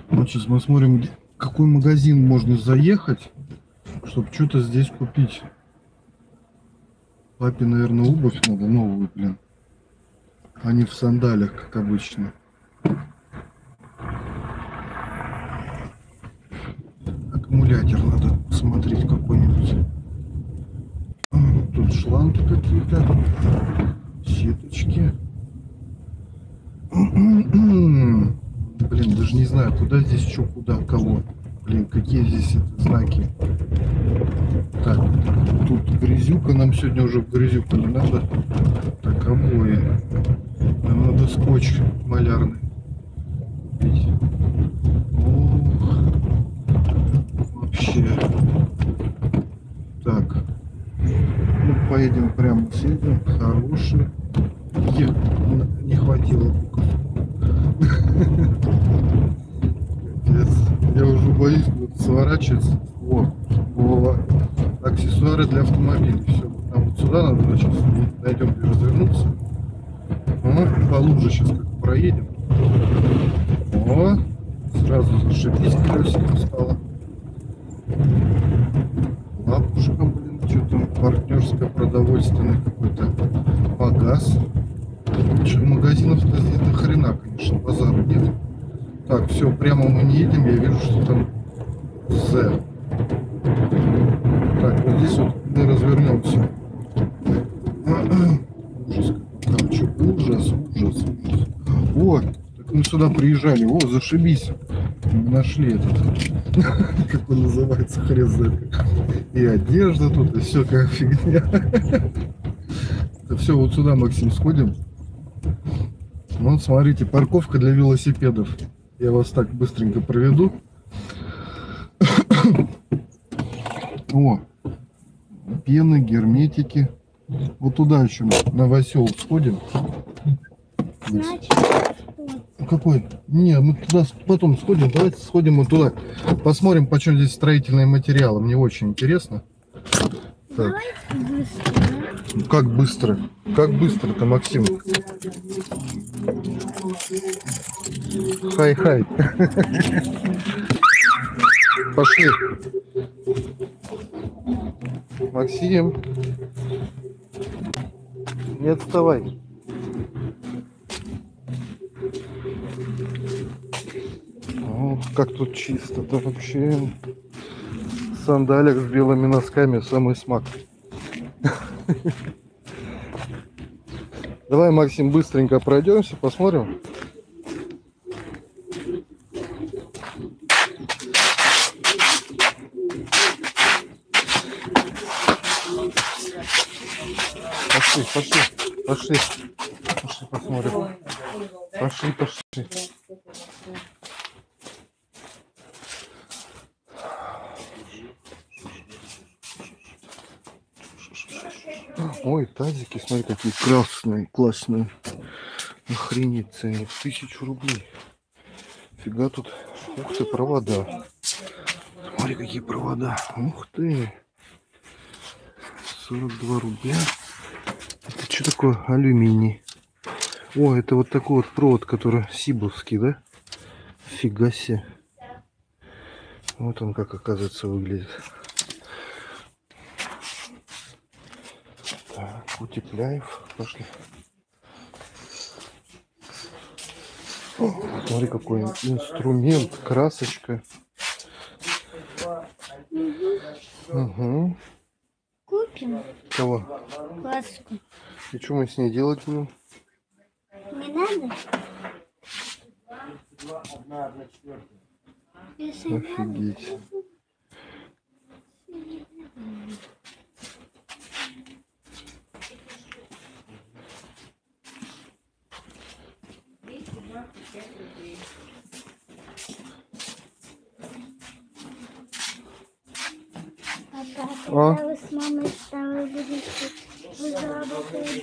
Вот сейчас мы смотрим, в какой магазин можно заехать, чтобы что-то здесь купить. Папе, наверное, обувь надо новую, блин. А не в сандалях, как обычно. Аккумулятор надо посмотреть какой-нибудь. Тут шланги какие-то. Сеточки. Блин, даже не знаю, куда здесь, что, куда, кого. Блин, какие здесь знаки. Так, тут грязюка, нам сегодня уже в грязюку не надо. Так, обои. Нам надо скотч малярный. Ох, вообще. Так, ну, поедем прямо, съедем. Хороший. Не хватило. Я уже боюсь сворачиваться. О, голова. Аксессуары для автомобиля. Все. Нам вот сюда надо сейчас найдем, где развернуться. По луже сейчас как проедем. О, сразу зашибись колесиком стало. Лапушка, блин, что там партнерское продовольственное какой-то погас. Магазинов-то здесь до хрена, конечно, базара нет. Так, все, прямо мы не едем, я вижу, что там З. Так, вот здесь вот мы развернемся. Ужас, короче, ужас. О, так мы сюда приезжали, о, зашибись. Мы нашли этот, как он называется, хрен знает. И одежда тут, и все как фигня. Это все, вот сюда, Максим, сходим. Вот, смотрите, парковка для велосипедов. Я вас так быстренько проведу. О, пены, герметики. Вот туда еще новосел сходим. Какой? Не, мы туда потом сходим. Давайте сходим вот туда. Посмотрим, почем здесь строительные материалы. Мне очень интересно. Так. Как быстро? Как быстро-то, Максим? Хай-хай. Пошли. Максим. Не отставай. О, как тут чисто-то вообще. В сандалях с белыми носками самый смак. Давай, Максим, быстренько пройдемся, посмотрим. Пошли, посмотрим. Пошли. Ой, тазики, смотри, какие красные, классные. Охренеть, ценник, 1000 рублей. Фига тут. Ух ты, провода. Смотри, какие провода. Ух ты. 42 рубля. Это что такое? Алюминий. О, это вот такой вот провод, который сибовский, да? Фига себе. Вот он как, оказывается, выглядит. Так, Утепляев. Пошли. О, смотри, какой инструмент, красочка. Угу. Купим. Кого? Краску. И что мы с ней делать будем? Не надо? Если Офигеть. А когда вы с мамой стали будете, вы заработаете?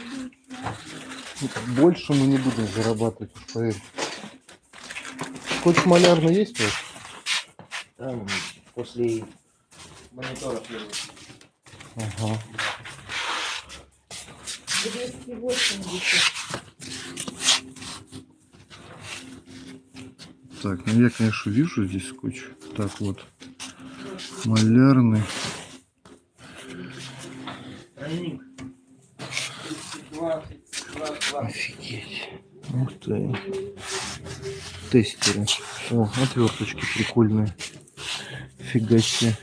Больше мы не будем зарабатывать, поверь. Скотч малярный есть у вас? Там после монитора первый. Ага. 280. Так, ну я, конечно, вижу здесь скотч. Так вот. Малярный. Тройник. 32. Офигеть. Ух ты. Тестеры. О, отверточки прикольные. Фига себе.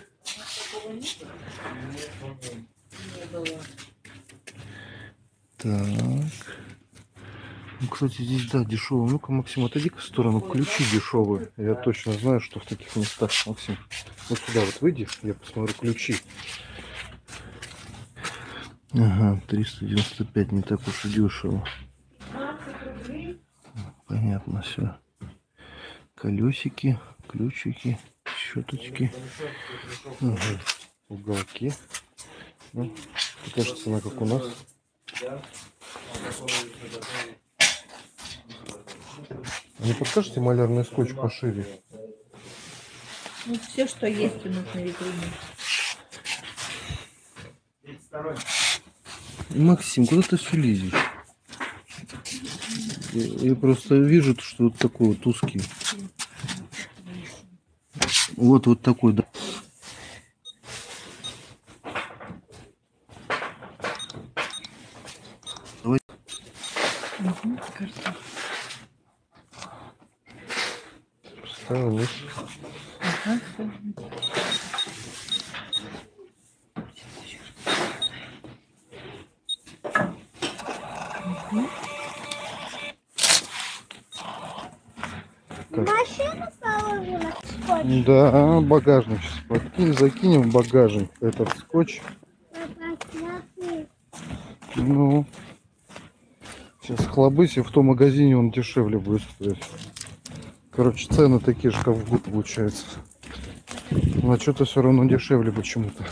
Так. Ну, кстати, здесь, да, дешево. Ну-ка, Максим, отойди-ка в сторону. Ключи дешевые. Я точно знаю, что в таких местах. Максим, вот сюда вот выйди, я посмотрю ключи. Ага, 395, не так уж и дешево. Понятно, все. Колесики, ключики, щеточки. Угу. Уголки. Ну, кажется, она как у нас. Не подскажете малярный скотч пошире? Ну, все, что есть у нас на витрине. Максим, куда ты все лезешь? Я просто вижу, что вот такой вот узкий. Вот такой, да. Давай. Угу, картошка. Ставим вниз. Ага, всё. Машину положила скотч. Да, багажник сейчас подкинем, закинем в багажник этот скотч. Посмотри. Ну, сейчас хлобыси, в том магазине он дешевле будет стоить. Короче, цены такие же, как в год получается. Но что-то все равно дешевле почему-то.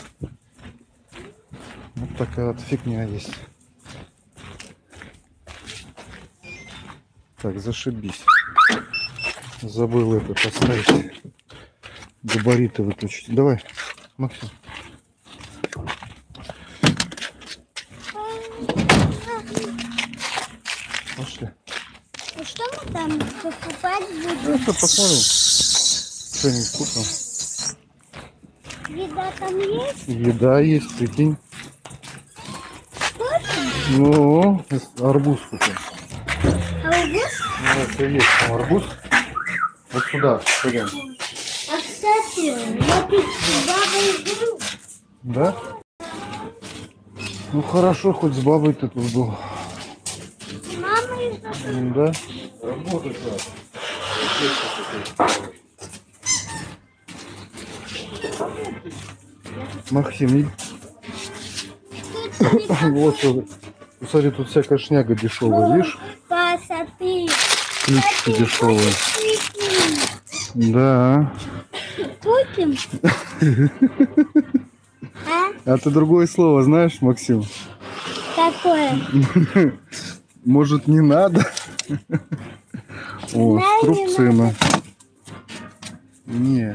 Вот такая вот фигня есть. Так, зашибись. Забыл это поставить. Габариты выключить. Давай, Максим. Пошли. Ну что мы там покупать Ну, будем? что, посмотрим. Что-нибудь купим. Еда там есть? Еда есть, прикинь. Точно? Ну, арбуз купим. Арбуз? Ну, это есть там арбуз. Вот сюда, пойдем. А кстати, я тут с бабой был. Да? Ну хорошо, хоть с бабой ты тут был. С мамой зашел. Да? Работать Максим, вот, смотри, тут всякая шняга дешевая, видишь? Посмотри. Ключики дешевые. Да. Купим? А? А ты другое слово знаешь, Максим? Какое? Может, не надо? О, Знаю, не струбцина. Не.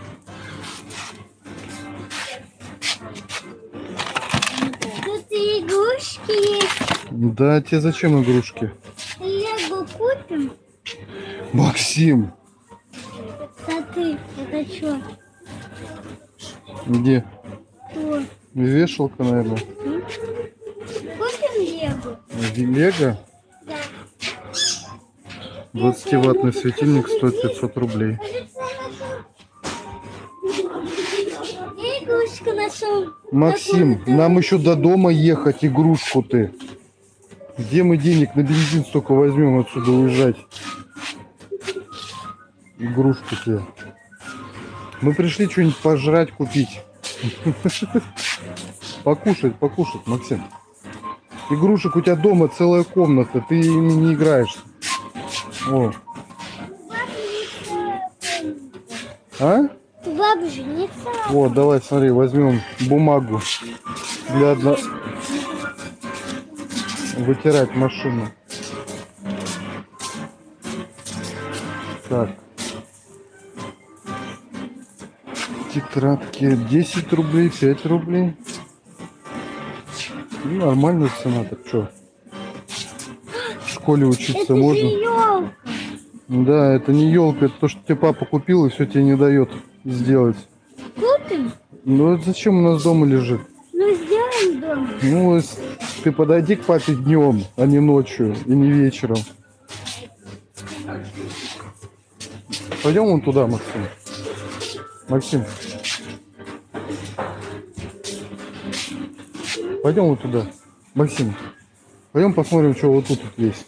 Тут и игрушки есть. Да, тебе зачем игрушки? Лего купим? Максим, Смотри, это что? где? Вот. Вешалка, наверное. Купим Лего? Лего? Да. 20-ваттный светильник стоит 500 рублей. Я игрушку нашел. Максим, нам еще до дома ехать, игрушку ты. Где мы денег на бензин столько возьмем отсюда уезжать? Игрушку тебе. Мы пришли что-нибудь пожрать купить. Покушать, Максим. Игрушек у тебя дома целая комната, ты ими не играешь. О. А? Бабушка, не целая. Вот, давай, смотри, возьмем бумагу для вытирать машину. Так. Тетрадки 10 рублей, 5 рублей. Ну, нормальная цена, так что? В школе учиться Это можно. же елка. Да, это не елка, это то, что тебе папа купил и все тебе не дает сделать. Купим? Ну это зачем у нас дома лежит? Ну, сделаем дома. Ну, ты подойди к папе днем, а не ночью и не вечером. Пойдем вон туда, Максим. Максим. Пойдем вот туда. Максим. Пойдем посмотрим, что вот тут есть.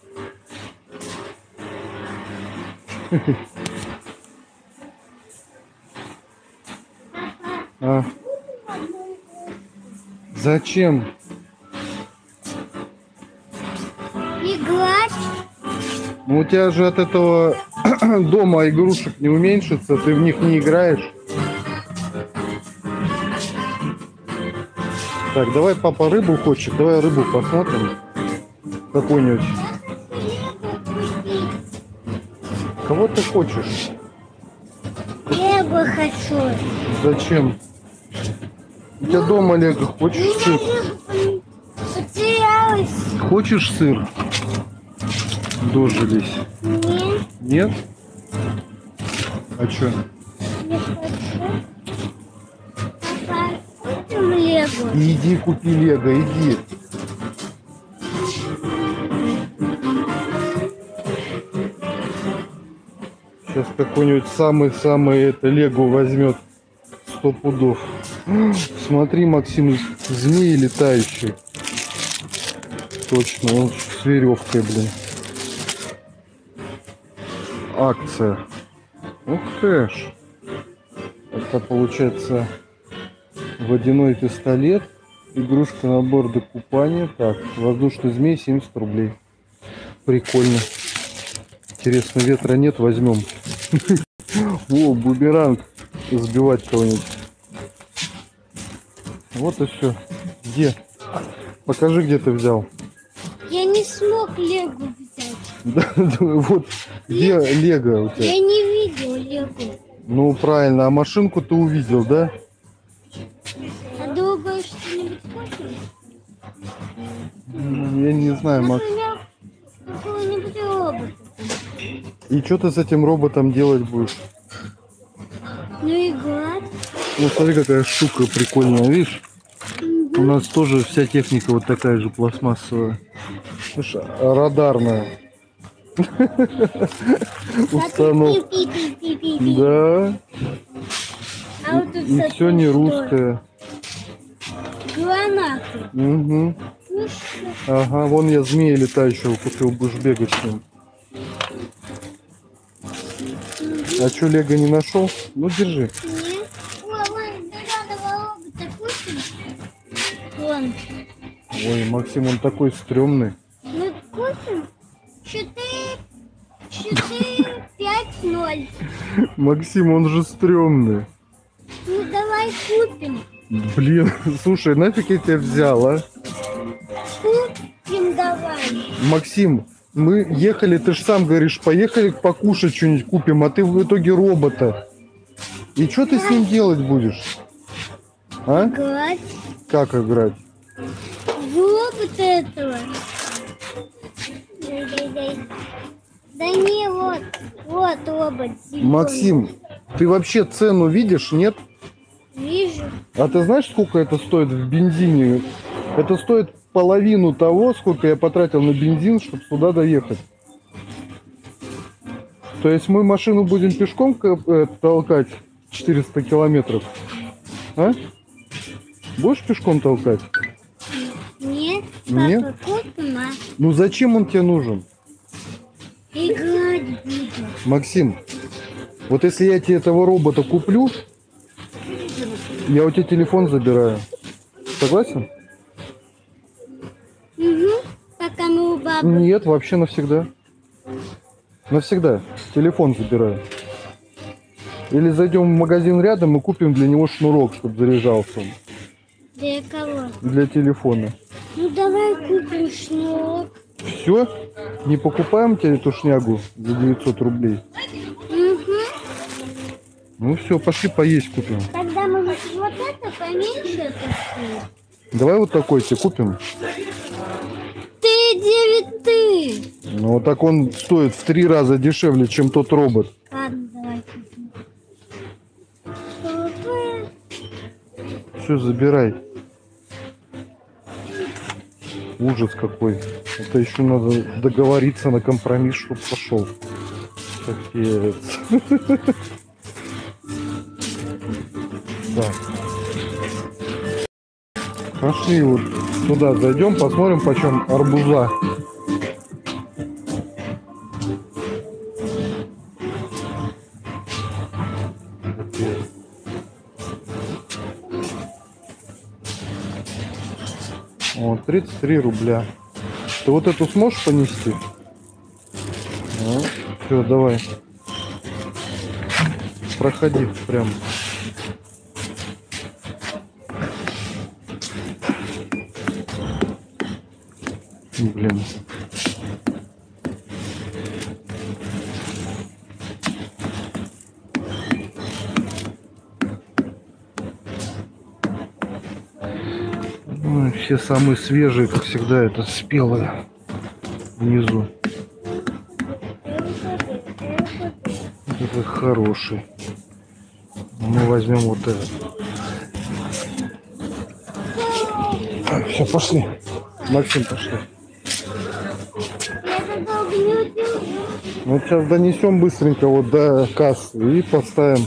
А. Зачем? Играть? Ну, у тебя же от этого дома игрушек не уменьшится, ты в них не играешь. Так, давай папа рыбу хочет, давай рыбу посмотрим. Какую-нибудь. Кого ты хочешь? Лего хочу. Зачем? У тебя дома Лего, хочешь сыр? Потерялась. Хочешь сыр? Дожились. Нет, Нет? А что? не хочу. Папа, купим Лего. Иди купи Лего, иди. Сейчас какой-нибудь самый-самый это Лего возьмет 100 пудов. Смотри, Максим, змеи летающие. Точно, он с веревкой, блин. Акция. Ух ты ж. Это получается водяной пистолет. Игрушка набор для купания. Так, воздушный змей 70 рублей. Прикольно. Интересно, ветра нет, возьмем. О, бумеранг. Сбивать кого-нибудь. Вот и все. Где? Покажи, где ты взял. Я не смог Лего взять. Да, вот где Лего у тебя? Я не видел Лего. Ну правильно, а машинку ты увидел, да? А другое что-нибудь хочешь? Я не знаю, Макс. Например, какого-нибудь робота. И что ты с этим роботом делать будешь? Ну, играть. Ну смотри, какая штука прикольная, видишь? У нас тоже вся техника вот такая же пластмассовая. Слушай, радарная. Установка. Пи-пи-пи-пи-пи. Да. А вот тут И все не русское. Гранаты. Угу. Ну что? Ага, вон я змея летающего купил, будешь бегать с ним. А что, Лего не нашел? Ну, держи. Нет. Ой, вон, дорогого робота купим. Вон. Ой, Максим, он такой стрёмный. Мы купим 4, 5, 0. Максим, он же стрёмный. Ну, давай купим. Блин, слушай, нафиг я тебя взял, а? Купим давай. Максим, мы ехали, ты же сам говоришь, поехали покушать что-нибудь купим, а ты в итоге робота. И что ты с ним делать будешь? А? Играть. Как играть? В робота этого. Дай. Да не, вот робот. зелёный. Максим, ты вообще цену видишь, нет? Вижу. А ты знаешь, сколько это стоит в бензине? Это стоит половину того, сколько я потратил на бензин, чтобы сюда доехать. То есть мы машину будем пешком толкать 400 километров? А? Будешь пешком толкать? Нет, папа, Нет? купим, а Ну зачем он тебе нужен? играть буду. Максим, вот если я тебе этого робота куплю, я у тебя телефон забираю. Согласен? Угу. Пока мы у бабы. Нет, вообще навсегда. Навсегда. Телефон забираю. Или зайдем в магазин рядом и купим для него шнурок, чтобы заряжался он. Для кого? Для телефона. Ну давай купим шнурок. Все? Не покупаем тебе эту шнягу за 900 рублей? Угу. Ну все, пошли поесть купим. Тогда мы вот это поменьше это купим. Давай вот такой тебе купим. Ты 9 ты. Ну так он стоит в 3 раза дешевле, чем тот робот. Ладно, давай. Все, забирай. Ужас какой. Это еще надо договориться на компромисс, чтобы пошел. Капец. Так. Пошли вот туда зайдем, посмотрим, почем арбуза. О, 33 рубля. Ты вот эту сможешь понести? Все, давай. Проходи прям. Блин. Ой, все самые свежие, как всегда, это спелые внизу. Это хороший. Мы возьмем вот этот. Все, пошли. Максим, пошли. Ну, сейчас донесем быстренько вот до кассы и поставим.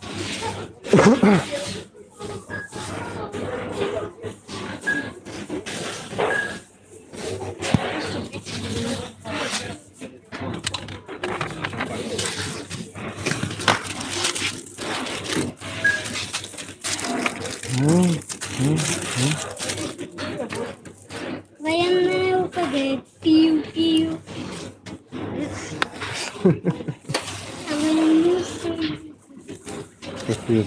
Военная УКГ. Пиу-пиу. А военная Капец.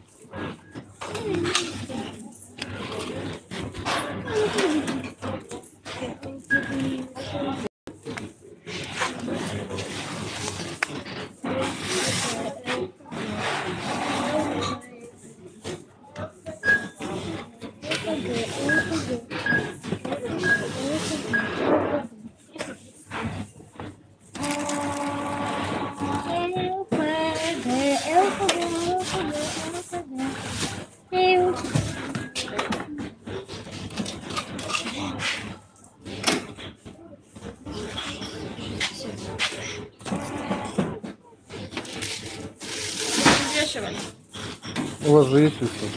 Взвешивай. У вас же есть весы?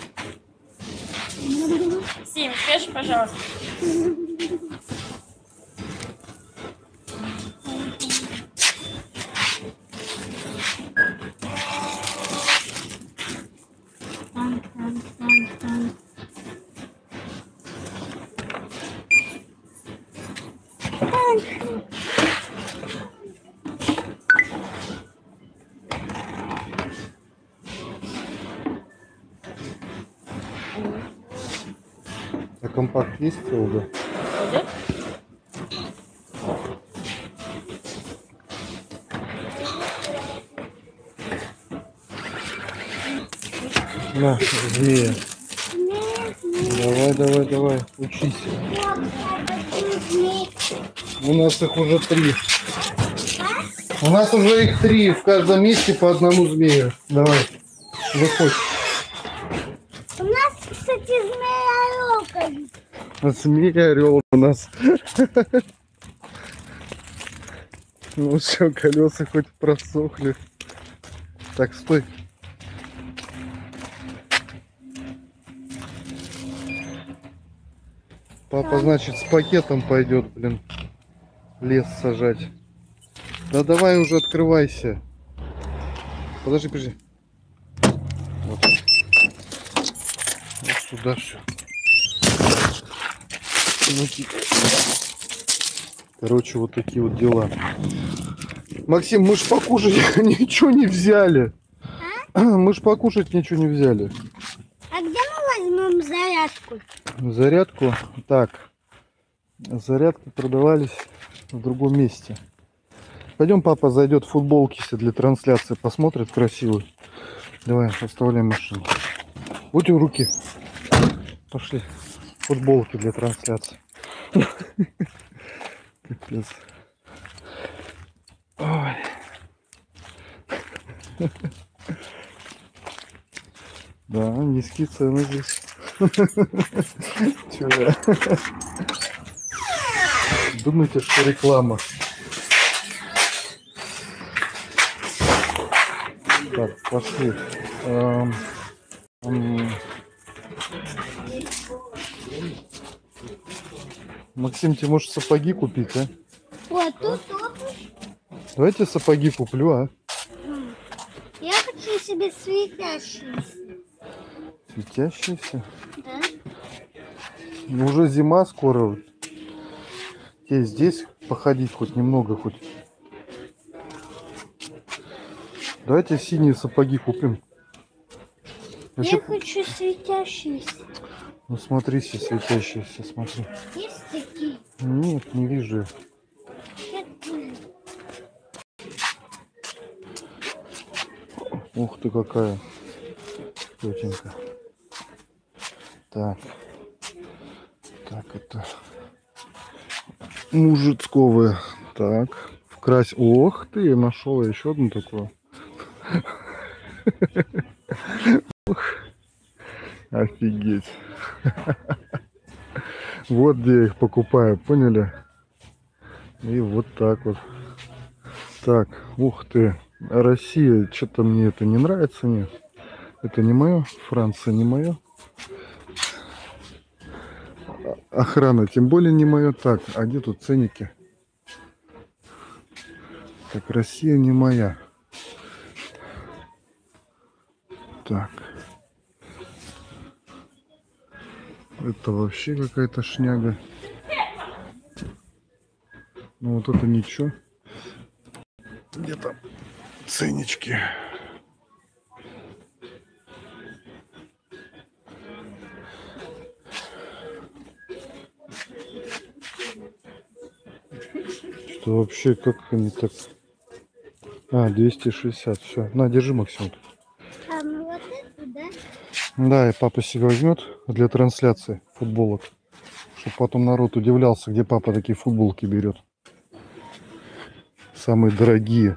Сим, взвешивай, пожалуйста. А компакт есть целый? Пойдет? На, где? Давай, давай, давай, учись. У нас их уже 3. У нас уже их 3. В каждом месте по одному змею. Давай, выходь. У нас, кстати, змея-орел. Змея-орел у нас. Ну все, колеса хоть просохли. Так, стой. Папа, значит, с пакетом пойдет, блин, лес сажать. Да давай уже открывайся. Подожди, подожди. Вот, вот сюда все. Короче, вот такие вот дела. Максим, мы ж покушать ничего не взяли. Мы ж покушать ничего не взяли. А где мы возьмем зарядку? Зарядку? Так. Зарядки продавались в другом месте. Пойдем, папа зайдет в футболки себе для трансляции, посмотрит красивую. Давай, оставляем машину. Будь у руки. Пошли. Футболки для трансляции. Капец. Ой. Да, низкие цены здесь. Чего? Думаете, что реклама? Так, пошли. Максим, тебе можешь сапоги купить, а? Вот тут обувь. Давайте сапоги куплю, а? Я хочу себе светящиеся. Светящиеся? Да? Ну, уже зима скоро. Тебе здесь походить хоть немного, хоть. Давайте синие сапоги купим. Я хочу светящиеся. Ну смотри, все светящиеся, смотри. Есть такие? Нет, не вижу. Нет. Ух ты, какая тетенька. Так. Так, это мужицковые. Так. Вкрась. Ох ты, нашел я еще одну такую. Офигеть. Вот где я их покупаю, поняли? И вот так вот. Так, ух ты. Россия, что-то мне это не нравится, нет. Это не мое. Франция не мое. Охрана тем более не мое. Так, а где тут ценники? Так, Россия не моя. Так. Это вообще какая-то шняга. Ну вот это ничего. Где там ценнички? Что вообще, как они так? А, 260, все. На, держи, Максим. А ну вот это, да? Да, и папа себе возьмет для трансляции футболок. Чтобы потом народ удивлялся, где папа такие футболки берет. Самые дорогие.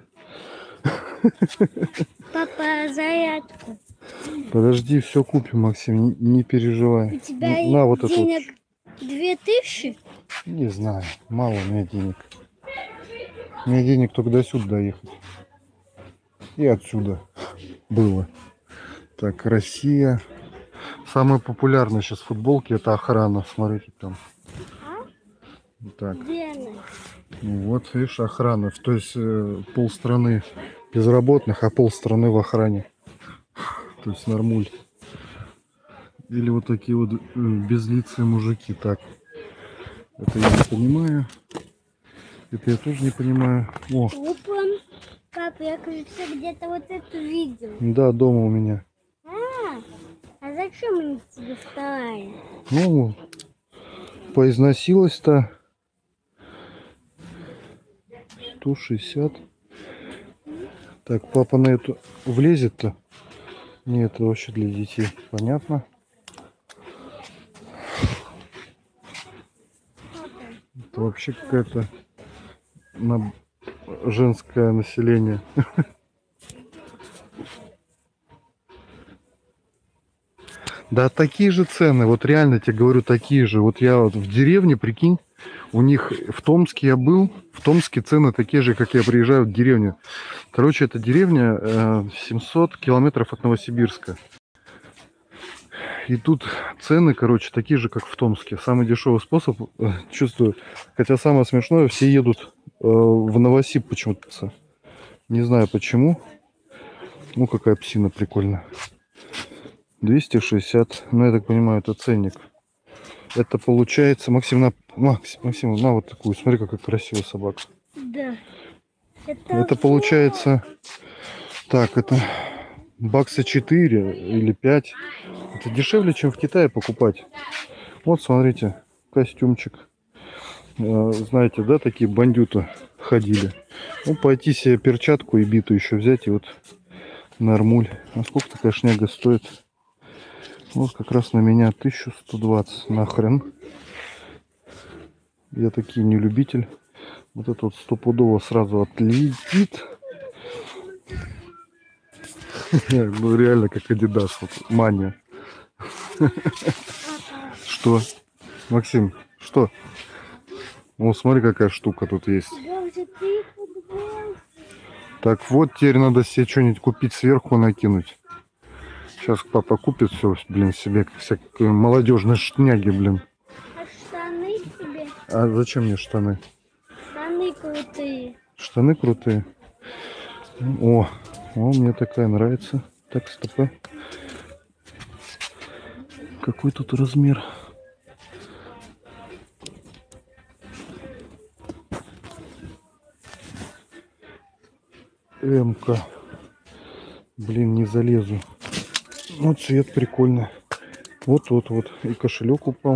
Папа, зарядку. Подожди, все купим, Максим, не переживай. У тебя На вот это денег 2000? вот. Не знаю, мало у меня денег. У меня денег только до сюда доехать. И отсюда было. Так, Россия. Самые популярные сейчас футболки — это охрана. Смотрите там. Так, Где она? вот видишь, охрана. То есть полстраны безработных, а полстраны в охране. То есть нормуль. Или вот такие вот безлицые мужики. Так, это я не понимаю. Это я тоже не понимаю. О, Опа. Пап, я, кажется, где-то вот это видел. да, дома у меня. А зачем они тебе вторая? Ну, поизносилась-то. 160. Так, папа на эту влезет-то? Нет, это вообще для детей. Понятно. Это вообще какая-то женское население. Да, такие же цены. Вот реально тебе говорю, такие же. Вот я вот в деревне, прикинь, у них в Томске я был. В Томске цены такие же, как я приезжаю в деревню. Короче, это деревня 700 километров от Новосибирска. И тут цены, короче, такие же, как в Томске. Самый дешевый способ, чувствую. Хотя самое смешное, все едут в Новосиб почему-то. Не знаю почему. Ну, какая псина прикольная. 260. Ну, я так понимаю, это ценник. Это получается... Максим, Максим, на вот такую. Смотри, какая красивая собака. Да. Это получается... Так, это бакса 4 или 5. Это дешевле, чем в Китае покупать. Вот, смотрите, костюмчик. Знаете, да, такие бандюты ходили. Ну, пойти себе перчатку и биту еще взять, и вот нормуль. А сколько такая шняга стоит? Вот как раз на меня 1120. Нахрен. Я такие не любитель. Вот это вот стопудово сразу отлетит. Ну реально как Адидас, вот мания. Что? Максим, что? Ну смотри, какая штука тут есть. Боже, ты футбол. Так вот, теперь надо себе что-нибудь купить сверху, накинуть. Сейчас папа купит все, блин, себе всякие молодежные шняги, блин. А штаны тебе? А зачем мне штаны? Штаны крутые. Штаны крутые. О, мне такая нравится. Так, стопа. Какой тут размер? М-ка. Блин, не залезу. Ну, цвет прикольный. Вот. И кошелек упал.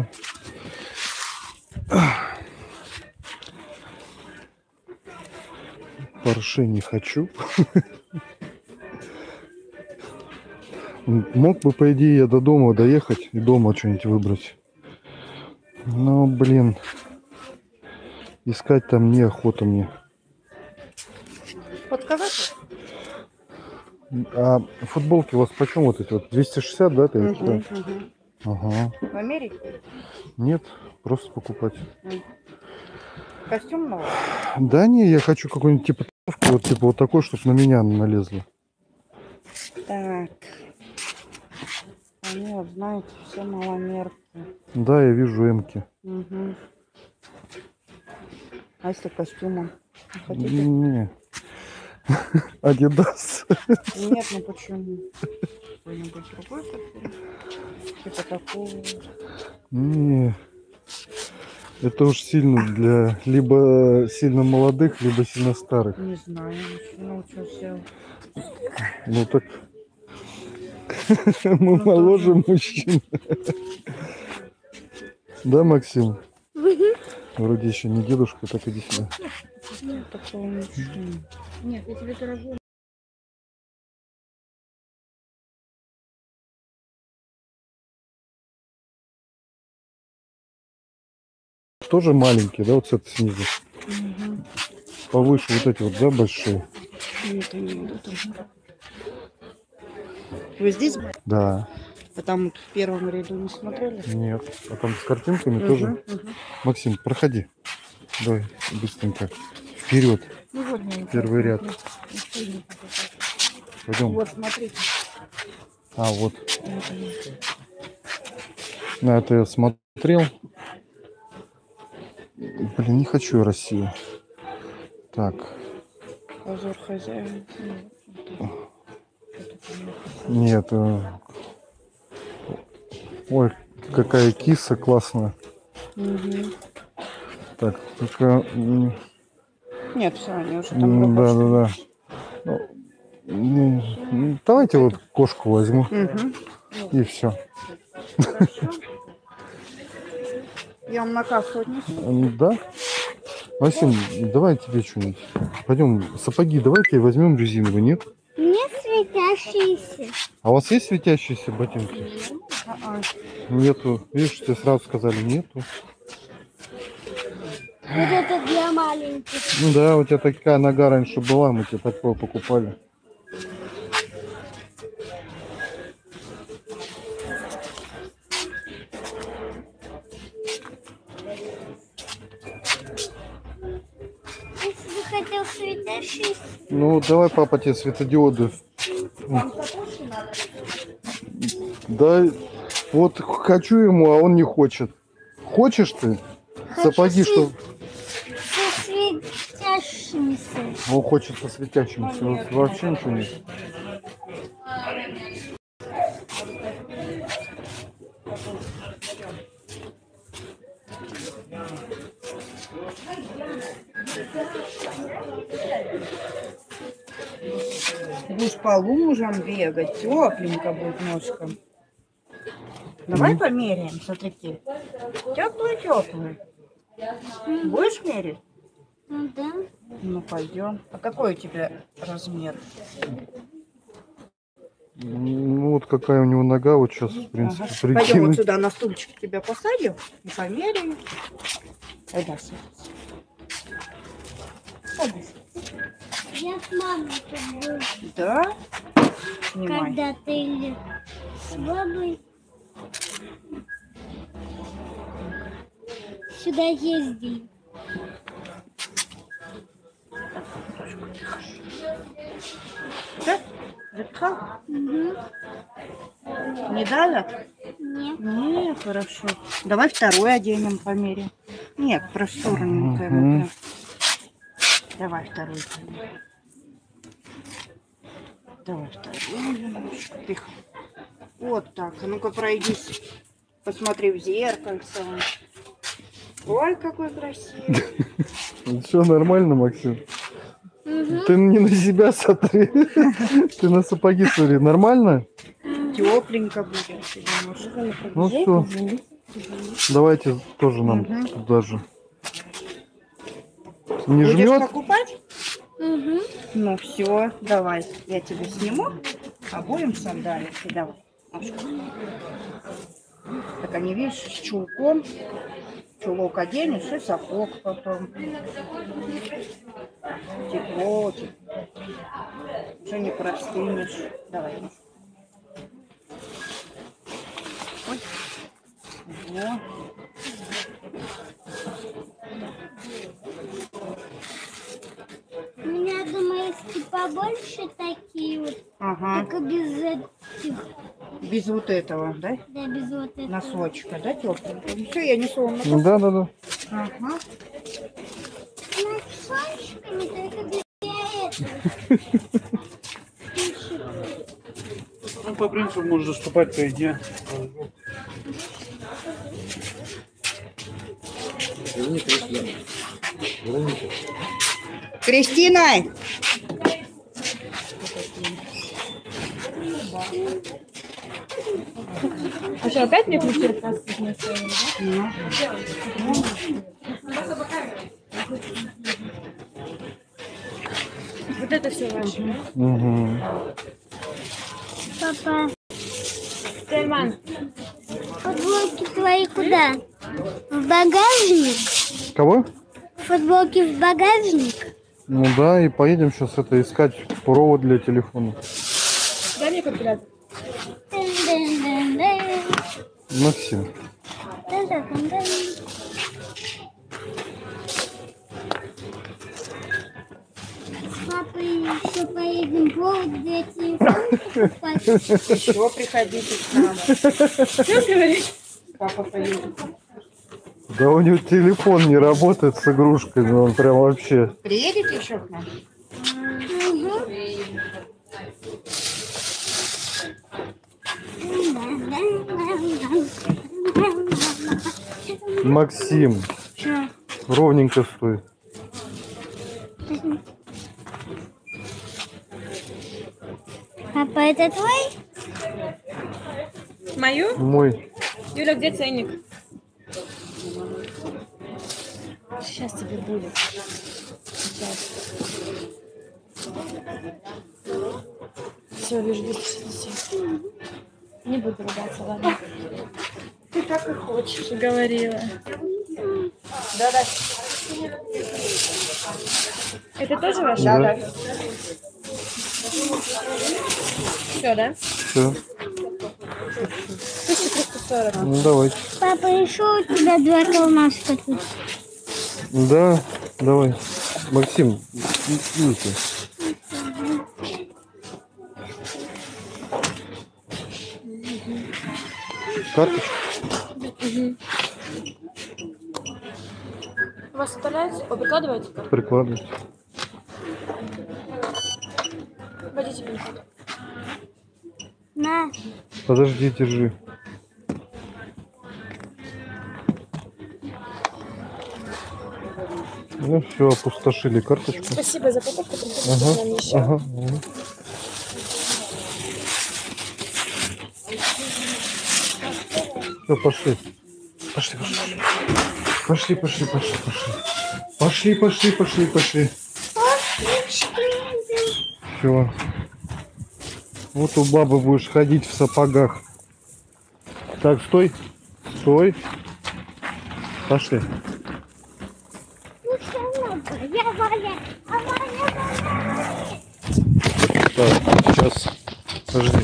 Порше не хочу. Мог бы, по идее, я до дома доехать и дома что-нибудь выбрать. Но, блин, искать там неохота мне. Подсказать? А футболки у вас почем вот эти вот? 260, да? Ты Мгм, что? мгм. Ага. В Америке? Нет, просто покупать. Костюм новый? Да не, я хочу какой-нибудь типа товку, вот типа вот такой, чтобы на меня налезло. Так. Они, вот, знаете, все маломерки. Да, я вижу эмки. Угу. А если костюмом? Не хотите? Не. Адидас. Нет, ну почему? Что-нибудь другой костюм? Типа такого. Не. Это уж сильно для либо сильно молодых, либо сильно старых. Не знаю, ну что взял. Ну так мы моложе мужчин. Да, Максим? Вроде еще не дедушка, так иди сюда. Нет, такого ничего. Нет, я тебе дорогую. Тоже маленькие, да, вот с этой снизу. Угу. Повыше вот эти вот, да, большие? Нет, не надо тоже. Вы здесь? Да. А там в первом ряду не смотрели? Нет. А там с картинками тоже. Мгм. Максим, проходи. Давай, быстренько. Вперед. Ну, вот, Первый ряд. Пойдем. Вот, смотрите. А, вот. Вот они. На это я смотрел. Блин, не хочу я Россию. Так. Позор хозяина. Нет. Ой, какая киса классная. Угу. Так, только... Нет, все, они уже там Да, рубашки. да, да. Давайте вот кошку возьму. Угу. И все. Хорошо. Я вам на кассу отнесу. Да? Максим, давай тебе что-нибудь. Пойдем, сапоги давайте возьмем резиновые, нет? Нет, светящиеся. А у вас есть светящиеся ботинки? А-а. Нету. Видишь, тебе сразу сказали нету. Вот это для маленьких. Ну да, у тебя такая нога раньше была, мы тебе такое покупали. Если бы хотел светящиеся. Ну, давай, папа, тебе светодиоды. Вам сапожки надо? Да, вот хочу ему, а он не хочет. Хочешь ты? Хочу Сапоги, что... со светящимися. Он хочет со светящимся. Вот вообще ничего нет. Будешь по лужам бегать, тепленько будет ножкам. Давай померяем, смотрите. Теплый. Будешь мерить? Ну да. Ну, пойдем. А какой у тебя размер? Ну, вот какая у него нога, вот сейчас, в принципе, Ага. Пойдем вот прикинуть. сюда на стульчик тебя посадим и померяем. Пойдем. Я с мамой тут был Да? Снимай. когда-то или с бабой. Сюда ездили. Да? Запихал? Угу. Не дали? Нет. Не, хорошо. Давай второй оденем по мере. Нет, просторненькая. Мгм. Вот. Давай второй. Давай второй немножко. Тихо. Вот так. А ну-ка пройдись. Посмотри в зеркальце. Ой, какой красивый. Все нормально, Максим? Угу. Ты не на себя смотри. Ты на сапоги смотри. Нормально? Тепленько будет. тебе, может. Ну все. Давайте тоже нам Мгм. туда же. Не Будешь жмет? покупать? Угу. Ну все, давай. Я тебе сниму. А будем сандалики. Давай. Ножку. Так они, видишь, с чулком. Чулок оденешь и сапог потом. Тепло. Уже не простынешь. Давай. Ой. Во. У меня, думаю, если побольше такие вот, Ага. только без этих, Без вот этого, да? да, без вот этого. Носочка, да, тепленького? Все, я несу вам на Да. Ага. Носочками только без этого. Ну, по принципу, можно заступать по еде. Кристина! А что, опять мне ключи рассказывать на сегодня, да? Вот это все ваше, да? Угу. Папа, Сельман, футболки твои куда? В багажник? Кого? Футболки в багажник? Ну да, и поедем сейчас это искать провод для телефона. дай мне калькулятор. Дын-дын-дын-дын. Максим. Дын-дын-дын-дын. С папой еще поедем провод для телефона покупать. Еще приходите к нам. Что говоришь? Папа поедет. Да у него телефон не работает с игрушками, он прям вообще. Приедете еще к нам? Угу. Максим, Чё? ровненько стой. Папа, это твой? Мою? Мой. Юля, где ценник? Сейчас тебе будет. Сейчас. Все, вижу 260. Не буду ругаться, ладно? Ты так и хочешь. Говорила. Да-да. Это тоже ваш? Да. Все, да? Все. 1340. Ну давай. Папа, еще у тебя два колмашка тут. Да, давай. Максим, идите. Карточка? У вас оставляется? О, прикладываете? Прикладывай. Вводите пин-код. На. Подожди, держи. Ну все, опустошили карточку. Спасибо за покупку. Приходите Ага, к нам еще. ага. Все, пошли. Пошли, пошли. Пошли, пошли, пошли, пошли. Пошли, пошли, пошли, пошли. Все. Вот у бабы будешь ходить в сапогах. Так, стой. Стой. Пошли. Ну что много, я Валя, а Сейчас. Подожди.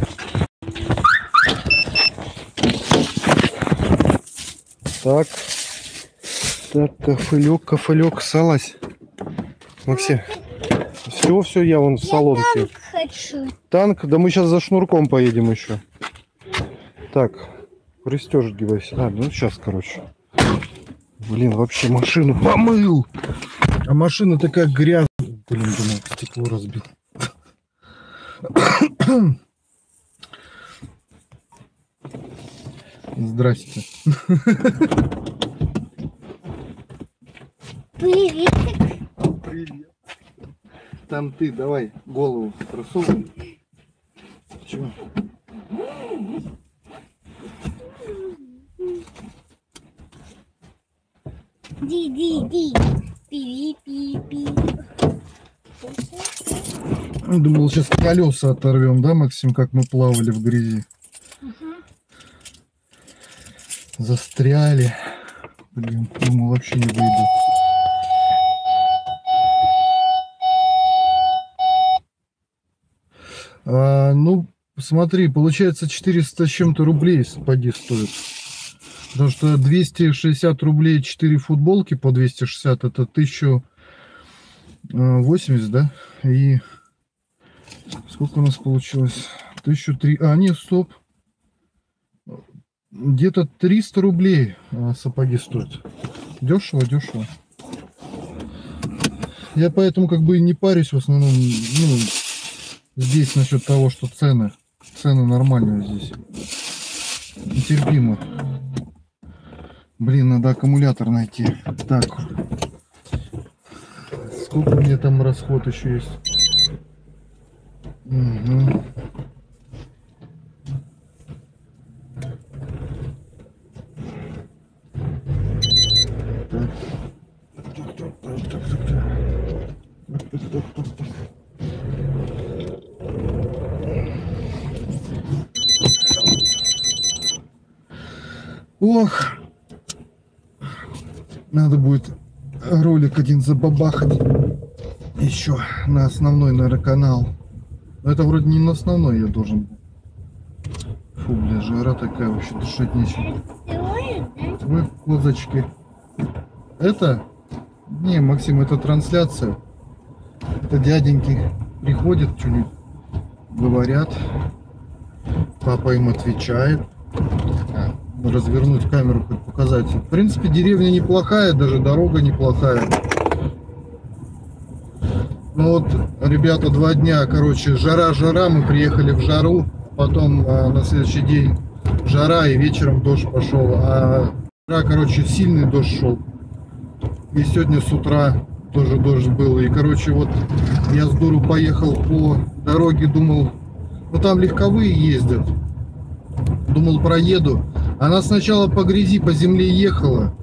Так. Так, кафелек, салась. Максим. Все, я вон в салонке. Танк хочу. Танк? Да мы сейчас за шнурком поедем еще. Так, пристегивайся. Ну сейчас, короче. Блин, вообще машину помыл. А машина такая грязная. Блин, думал, стекло разбил. Здрасте. Приветик. Привет. Там ты, давай, голову просовывай. Чего? Ди. Пи-пи-пи. Думал, сейчас колеса оторвем, да, Максим, как мы плавали в грязи. Застряли. Блин, думал, вообще не выйду. Ну, смотри, получается 400 с чем-то рублей сапоги стоят. Потому что 260 рублей 4 футболки по 260, это 1080, да? И сколько у нас получилось? 1003. Нет, стоп. Где-то 300 рублей сапоги стоят. Дешево. Я поэтому как бы не парюсь в основном, ну, здесь насчет того, что цены нормальные здесь. Терпимо. Блин, надо аккумулятор найти. Так. Сколько у меня там расход еще есть? Угу. Ох, надо будет ролик один забабахать еще на основной, наверное, канал. Но это вроде не на основной я должен был. Фу, бля, жара такая, вообще дышать нечего. Вы козочки. Это? Не, Максим, это трансляция. Это дяденьки приходят, что-нибудь говорят. Папа им отвечает. Развернуть камеру, хоть показать. В принципе, деревня неплохая, даже дорога неплохая. Ну вот, ребята, 2 дня, короче, жара, мы приехали в жару. Потом на следующий день жара, и вечером дождь пошел. А вчера, короче, сильный дождь шел. И сегодня с утра тоже дождь был. И, короче, вот я с дуру поехал по дороге, думал, ну там легковые ездят. Думал, проеду. Она сначала по грязи, по земле ехала,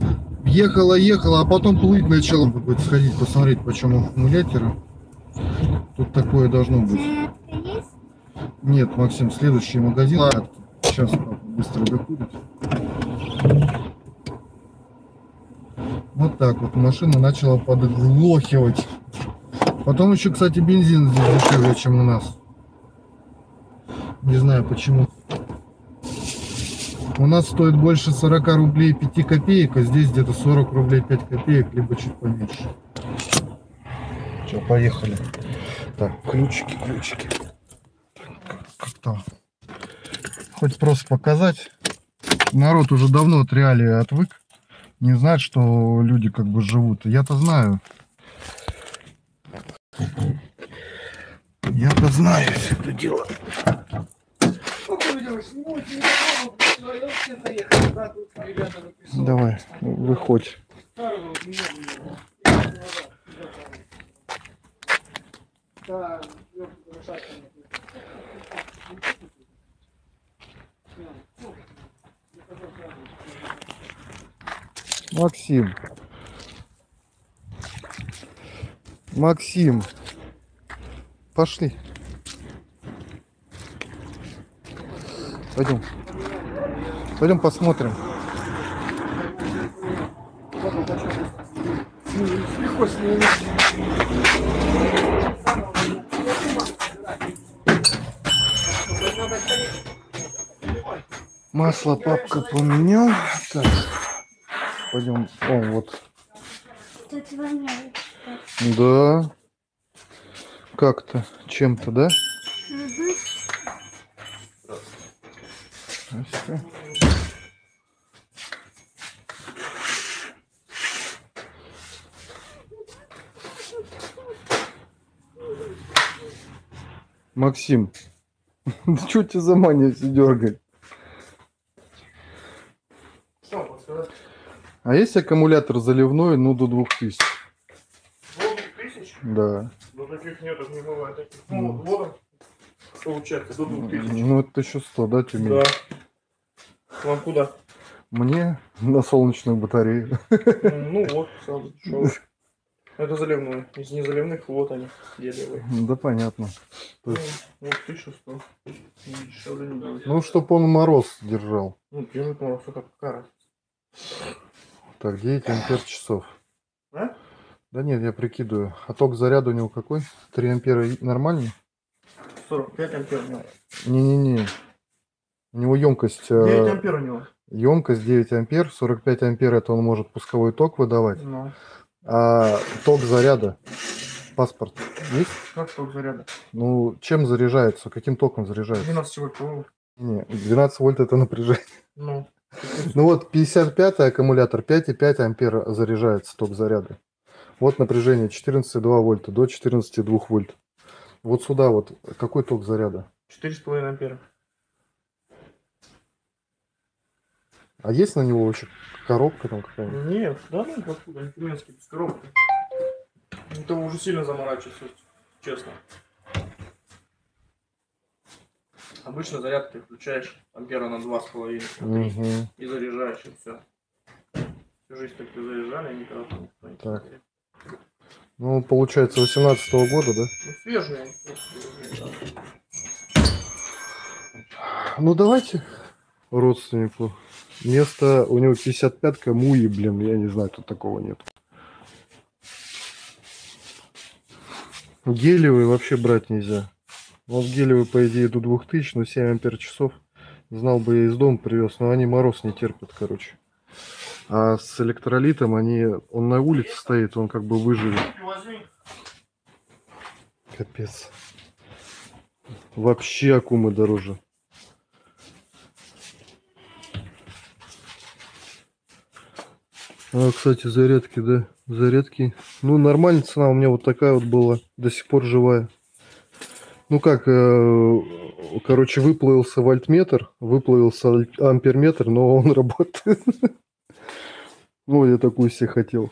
а потом плыть начала. Будет сходить, посмотреть, почем аккумуляторы. Тут такое должно быть. Нет, Максим, следующий магазин. Сейчас папа быстро докурит. Вот так вот машина начала подглохивать. Потом еще, кстати, бензин здесь дешевле, чем у нас. Не знаю почему. У нас стоит больше 40 рублей 5 копеек, а здесь где-то 40 рублей 5 копеек, либо чуть поменьше. Все, поехали. Так, ключики. Как там? Хоть просто показать. Народ уже давно от реалии отвык. Не знает, что люди как бы живут. Я-то знаю. Я-то знаю все это дело. Давай, выходь. Максим, пошли. Пойдем посмотрим. Масло папка поменял. Так, пойдем. О, вот. Тут воняет. Да. Как-то, чем-то, да? Здрасте. Максим, что тебя за мания все дергает? А есть аккумулятор заливной, ну, до 2000? 2000? Да. Ну таких нету, не бывает таких. Ну, вот получается, до 2000. Ну, это 1100, да, Тюмень? Да. Вам куда? Мне на солнечную батарею. Ну вот, сразу шел. Это заливной. Из незаливных вот они, гелевые. Да, понятно. То Ну, есть, вот 1100. Дешевле не будет. ну, чтоб он мороз держал. Ну, кинуть можно, что какая разница. Так, 9 ампер часов. А? Да нет, я прикидываю. А ток заряда у него какой? 3 ампера нормальный? 45 ампер у него. Не-не-не. У него емкость... 9 ампер у него. Емкость 9 ампер, 45 ампер это он может пусковой ток выдавать. Ну, А ток заряда, паспорт есть? как ток заряда? Ну, чем заряжается? Каким током заряжается? 12 вольт, по-моему. Не, 12 вольт это напряжение. Ну, Ну вот 55-й аккумулятор, 5,5 ампер заряжается ток заряда. Вот напряжение 14,2 вольта до 14,2 вольт. Вот сюда вот какой ток заряда? 4,5 ампера. А есть на него вообще коробка там какая-нибудь? Нет, да ну откуда, немецкий, без коробки. Это уже сильно заморачиваться, честно. Обычно зарядку ты включаешь ампера на 2,5 Угу. и заряжаешь, и все. Всю жизнь так и заряжали, и никогда там никто не Так. смотрел. Ну, получается, 18-го года, да? Ну, свежие. Ну, давайте родственнику. Место у него 55-ка Муи, блин, я не знаю, тут такого нет. Гелевый вообще брать нельзя. Вот гелевый, по идее, до 2000, но 7 ампер часов. Знал бы, я из дома привез, но они мороз не терпят, короче. А с электролитом он на улице стоит, он как бы выживет. Капец. Вообще аккумы дороже. А, кстати, зарядки, да. Зарядки. Ну, нормальная цена у меня вот такая вот была. До сих пор живая. Ну как, короче, выплавился вольтметр, выплавился амперметр, но он работает. Ну, я такую себе хотел.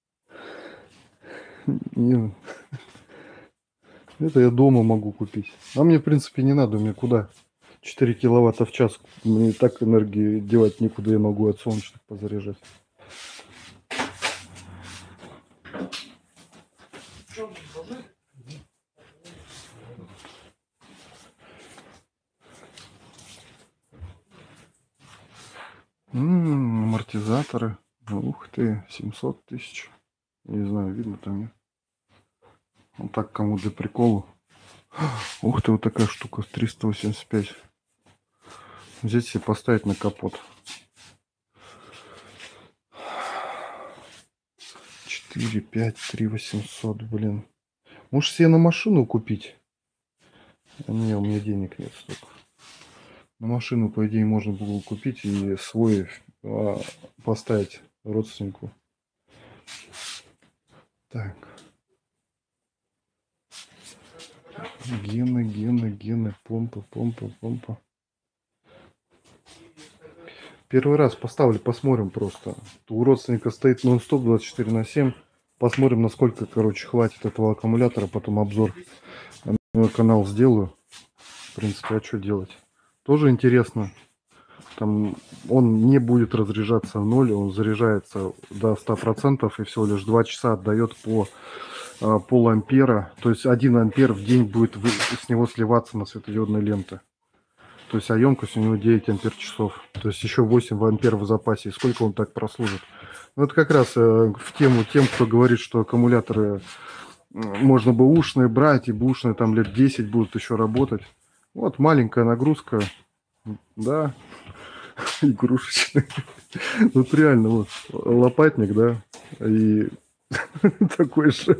Это я дома могу купить. А мне, в принципе, не надо. Мне куда? 4 киловатта в час. Мне и так энергии девать некуда. Я могу от солнечных позаряжать. Амортизаторы. Ух ты, 700 тысяч. Не знаю, видно там нет. Вот так кому для прикола. Ух ты, вот такая штука, 385. Взять себе поставить на капот. 4, 5, 3, 800, блин. Может себе на машину купить? Не, у меня денег нет столько. На машину, по идее, можно было купить и свой поставить родственнику. Так. Гены, помпа. Первый раз поставлю, посмотрим просто. У родственника стоит нон-стоп 24/7. Посмотрим, насколько, короче, хватит этого аккумулятора. Потом обзор на канал сделаю. В принципе, а что делать? Тоже интересно. Там он не будет разряжаться в ноль. Он заряжается до 100% и всего лишь 2 часа отдает по пол-ампера. То есть 1 ампер в день будет с него сливаться на светодиодные ленты. То есть, а емкость у него 9 ампер часов. То есть еще 8 ампер в запасе. И сколько он так прослужит? Ну, это как раз в тему тем, кто говорит, что аккумуляторы можно бэушные брать, и бэушные там лет 10 будут еще работать. Вот маленькая нагрузка. Да. Игрушечный. Вот реально, вот, лопатник, да, и такой же.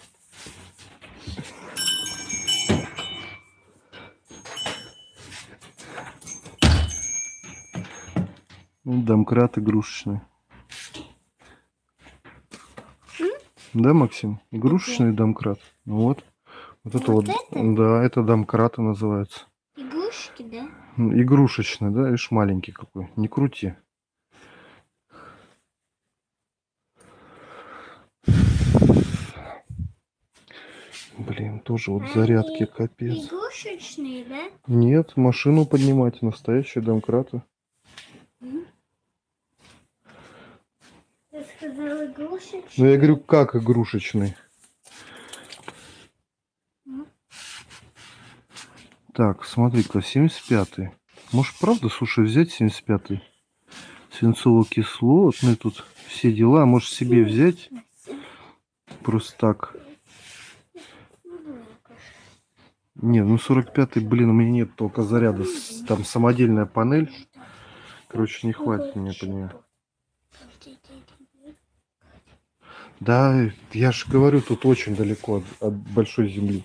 Ну, домкрат игрушечный. Да, Максим? Игрушечный домкрат. Ну вот. Вот это вот. Да, это домкраты называется. Игрушки, да? Игрушечный, да? Ишь, маленький какой. Не крути. Блин, тоже вот зарядки капец. Игрушечные, да? Нет, машину поднимать, настоящие домкраты. Ты сказал игрушечные? Ну я говорю, как игрушечный. Так, смотри-ка, 75-й. Может, правда, слушай, взять 75-й? Свинцово-кислотный, тут все дела. Может, себе взять? Просто так. Не, ну 45-й, блин, у меня нет только заряда. Там самодельная панель. Короче, не хватит мне по ней. Да, я же говорю, тут очень далеко от большой земли.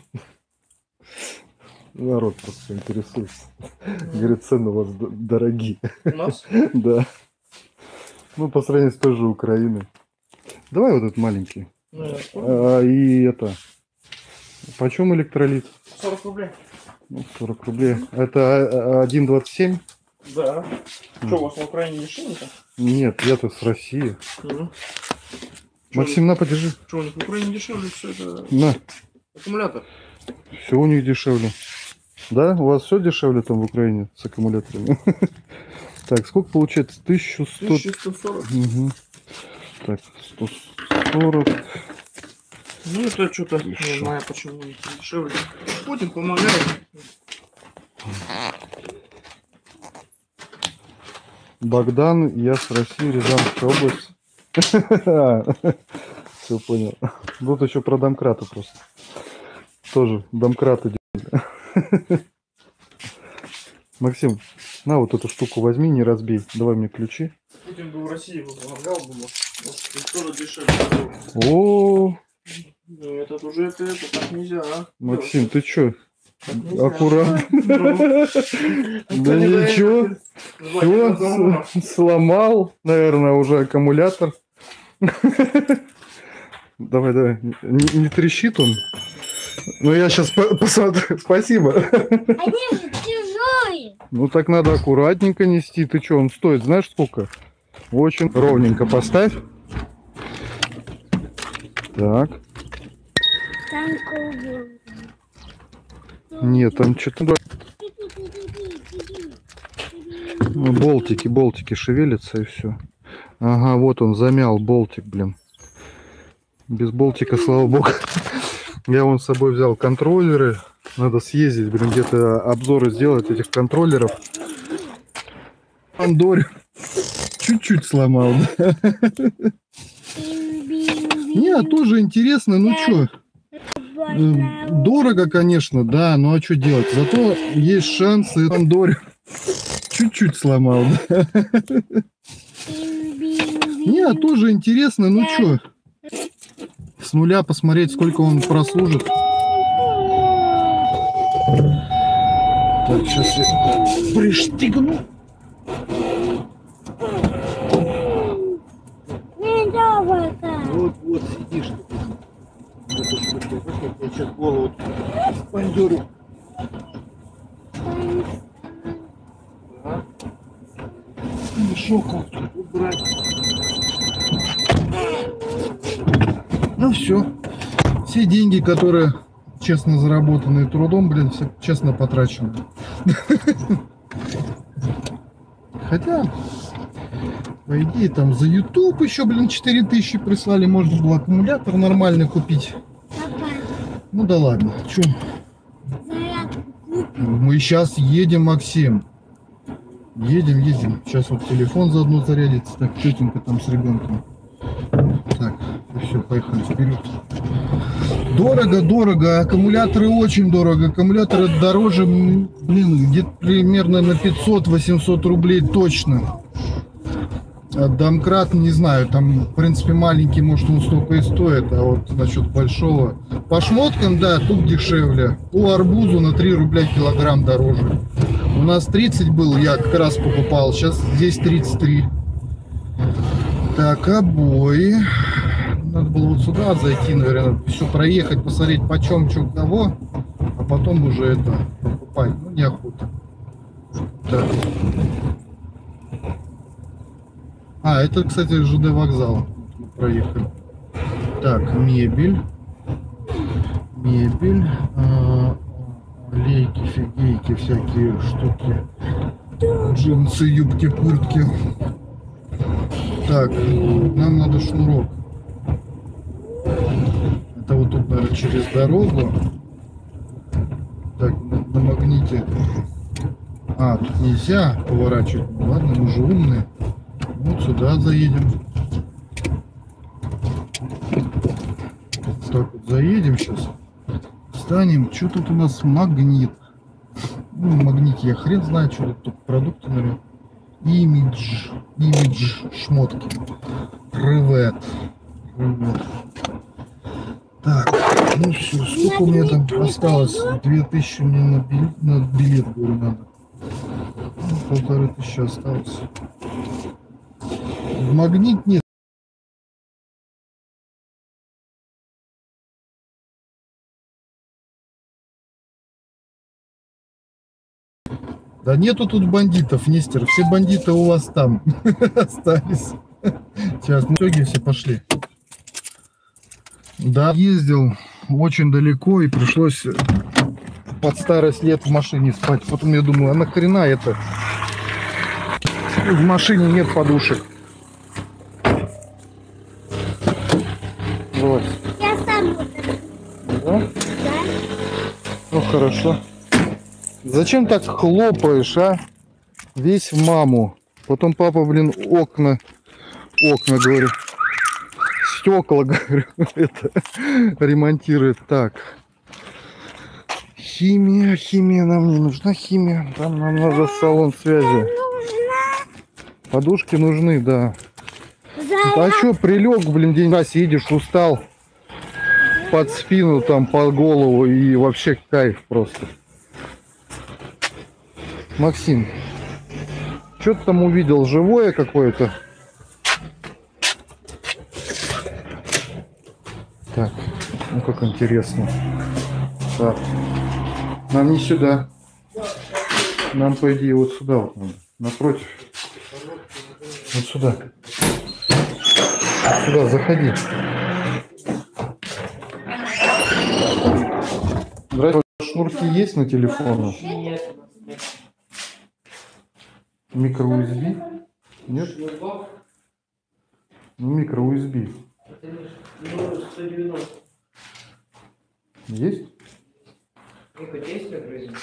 Народ просто интересуется. Говорит, цены у вас дорогие. У нас? Да. Ну, по сравнению с той же Украиной. Давай вот этот маленький. И это. Почем электролит? 40 рублей. Ну, 40 рублей. Это 1,27? Да. Что, у вас на Украине дешевле-то? Нет, я-то с России. Угу. Максим, на, подержи. Что, у них в Украине дешевле все это? На. Аккумулятор. Все у них дешевле. Да? У вас все дешевле там в Украине с аккумуляторами? Так, сколько получается? 1100... 1140. Угу. Так, 140. Ну, это что-то, не знаю, почему не дешевле. Путин помогает. Богдан, я с России, Рязанская область. Все понял. Тут еще про домкраты просто. Тоже домкраты делали. Максим, на вот эту штуку возьми, не разбей. Давай мне ключи. Путин бы в России помогал бы, может, тоже дешевле. О, Этот уже это так нельзя, а? Максим, ты чё? Нельзя. Аккуратно. Да ничего. Все, сломал, наверное, уже аккумулятор. Давай. Не трещит он? Ну, я сейчас посмотрю. Спасибо. Они же тяжелые. Ну, так надо аккуратненько нести. Ты что, он стоит, знаешь, сколько? Очень ровненько поставь. Так. Там колбу. Нет, там что-то... Болтики шевелятся и все. Ага, вот он замял болтик, блин. Без болтика, слава богу. Я вон с собой взял контроллеры. Надо съездить, блин, где-то обзоры сделать этих контроллеров. Пандоре. Чуть-чуть сломал. Не, тоже интересно. Ну что, дорого, конечно, да. Ну а что делать? Зато есть шансы. Пандоре. Чуть-чуть сломал. Не, тоже интересно. Ну что, с нуля посмотреть, сколько он прослужит. Так, сейчас я приштыгну. Вот сидишь. Я сейчас голову пандеру. Мешок вот тут убрать. Ну все. Все деньги, которые честно заработанные трудом, блин, все честно потрачены. Хотя, по идее, там за YouTube еще, блин, 4000 прислали. Можно было аккумулятор нормальный купить. Папа, Ну да ладно. Че? зарядку купи. Мы сейчас едем, Максим. Едем. Сейчас вот телефон заодно зарядится. Так, тетенька там с ребенком. Так, все, поехали вперед. Дорого, дорого. Аккумуляторы очень дорого. Аккумуляторы дороже, блин, где-то примерно на 500-800 рублей точно. А домкрат, не знаю, там, в принципе, маленький, может, он столько и стоит, а вот насчет большого. По шмоткам, да, тут дешевле. По арбузу на 3 рубля килограмм дороже. У нас 30 был, я как раз покупал, сейчас здесь 33. Так, обои. Надо было вот сюда зайти, наверное, все проехать, посмотреть почем, что, кого, а потом уже это покупать. Ну, неохота. Так. А, это, кстати, ЖД вокзал. Мы проехали. Так, мебель. Мебель. Лейки, фигейки, всякие штуки. Джинсы, юбки, куртки. Так, нам надо шнурок. Это вот тут, наверное, через дорогу. Так, на магните. А, тут нельзя поворачивать. Ну, ладно, мы же умные. Вот сюда заедем. Так вот заедем сейчас. Встанем. Что тут у нас магнит? Ну, магнит, я хрен знаю, что тут продукты, наверное. Имидж шмотки. Привет. Так, ну все, сколько у меня там осталось? 2000 мне на билет, говорю, надо. Ну, 1500 осталось. В магнит нет. Да нету тут бандитов, Нестер. Все бандиты у вас там остались. Сейчас, в итоге все пошли. Да, ездил очень далеко и пришлось под старость лет в машине спать. Потом я думаю, а нахрена это? В машине нет подушек. Вот. Я сам буду. Да? Да? Ну хорошо. Зачем так хлопаешь, а? Весь в маму. Потом папа, блин, окна, говорю. Стекла, говорю, это ремонтирует. Так. Химия нам не нужна, химия. Там нам надо салон связи. Подушки нужны, да. А что, прилег, блин, день раз едешь, устал. Под спину, там, под голову и вообще кайф просто. Максим, что ты там увидел? Живое какое-то? Так, ну как интересно. Так, нам не сюда. Нам, по идее, вот сюда вот надо. Напротив. Вот сюда. Сюда, заходи. Здравствуйте. Шнурки есть на телефоне? Нет. Микро-USB? Нет? Ну, микро-USB. Ну, 190. Есть? Ника, есть микро-USB?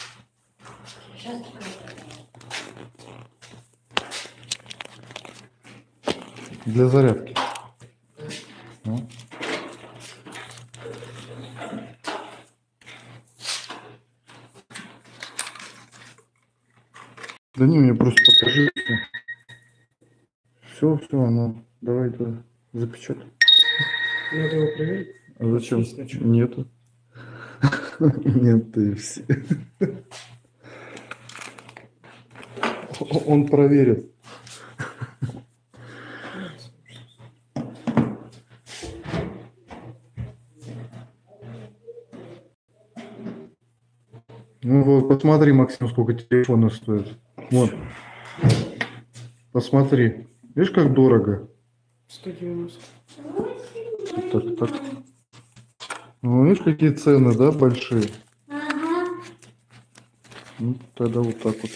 Для зарядки. Ну. Да не, мне просто покажи. Все, оно. Давай туда запечатай. Надо его проверить. А зачем? Есть, Нету. Нет, ты все. Он проверит. Ну вот, посмотри, Максим, сколько телефона стоит. Вот. Посмотри. Видишь, как дорого? 190. Так. Ну, видишь, какие цены, да, большие? Ага. Ну, тогда вот так вот.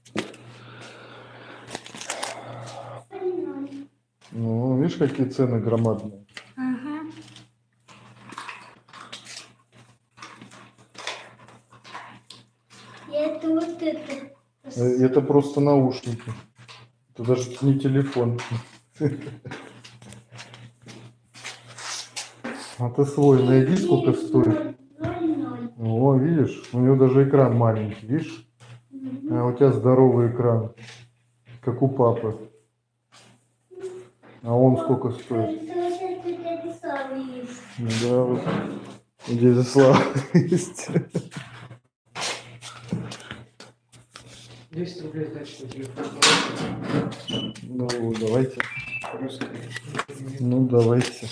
Ну, видишь, какие цены громадные. Ага. И это вот это. Это просто наушники. Это даже не телефон. А ты свой найди, сколько стоит. О, видишь, у него даже экран маленький, видишь? А у тебя здоровый экран, как у папы. А он сколько стоит? Да, вот. У дяди Славы есть. 200 рублей сдачи на телефон. Ну, давайте. Просто. Ну, давайте.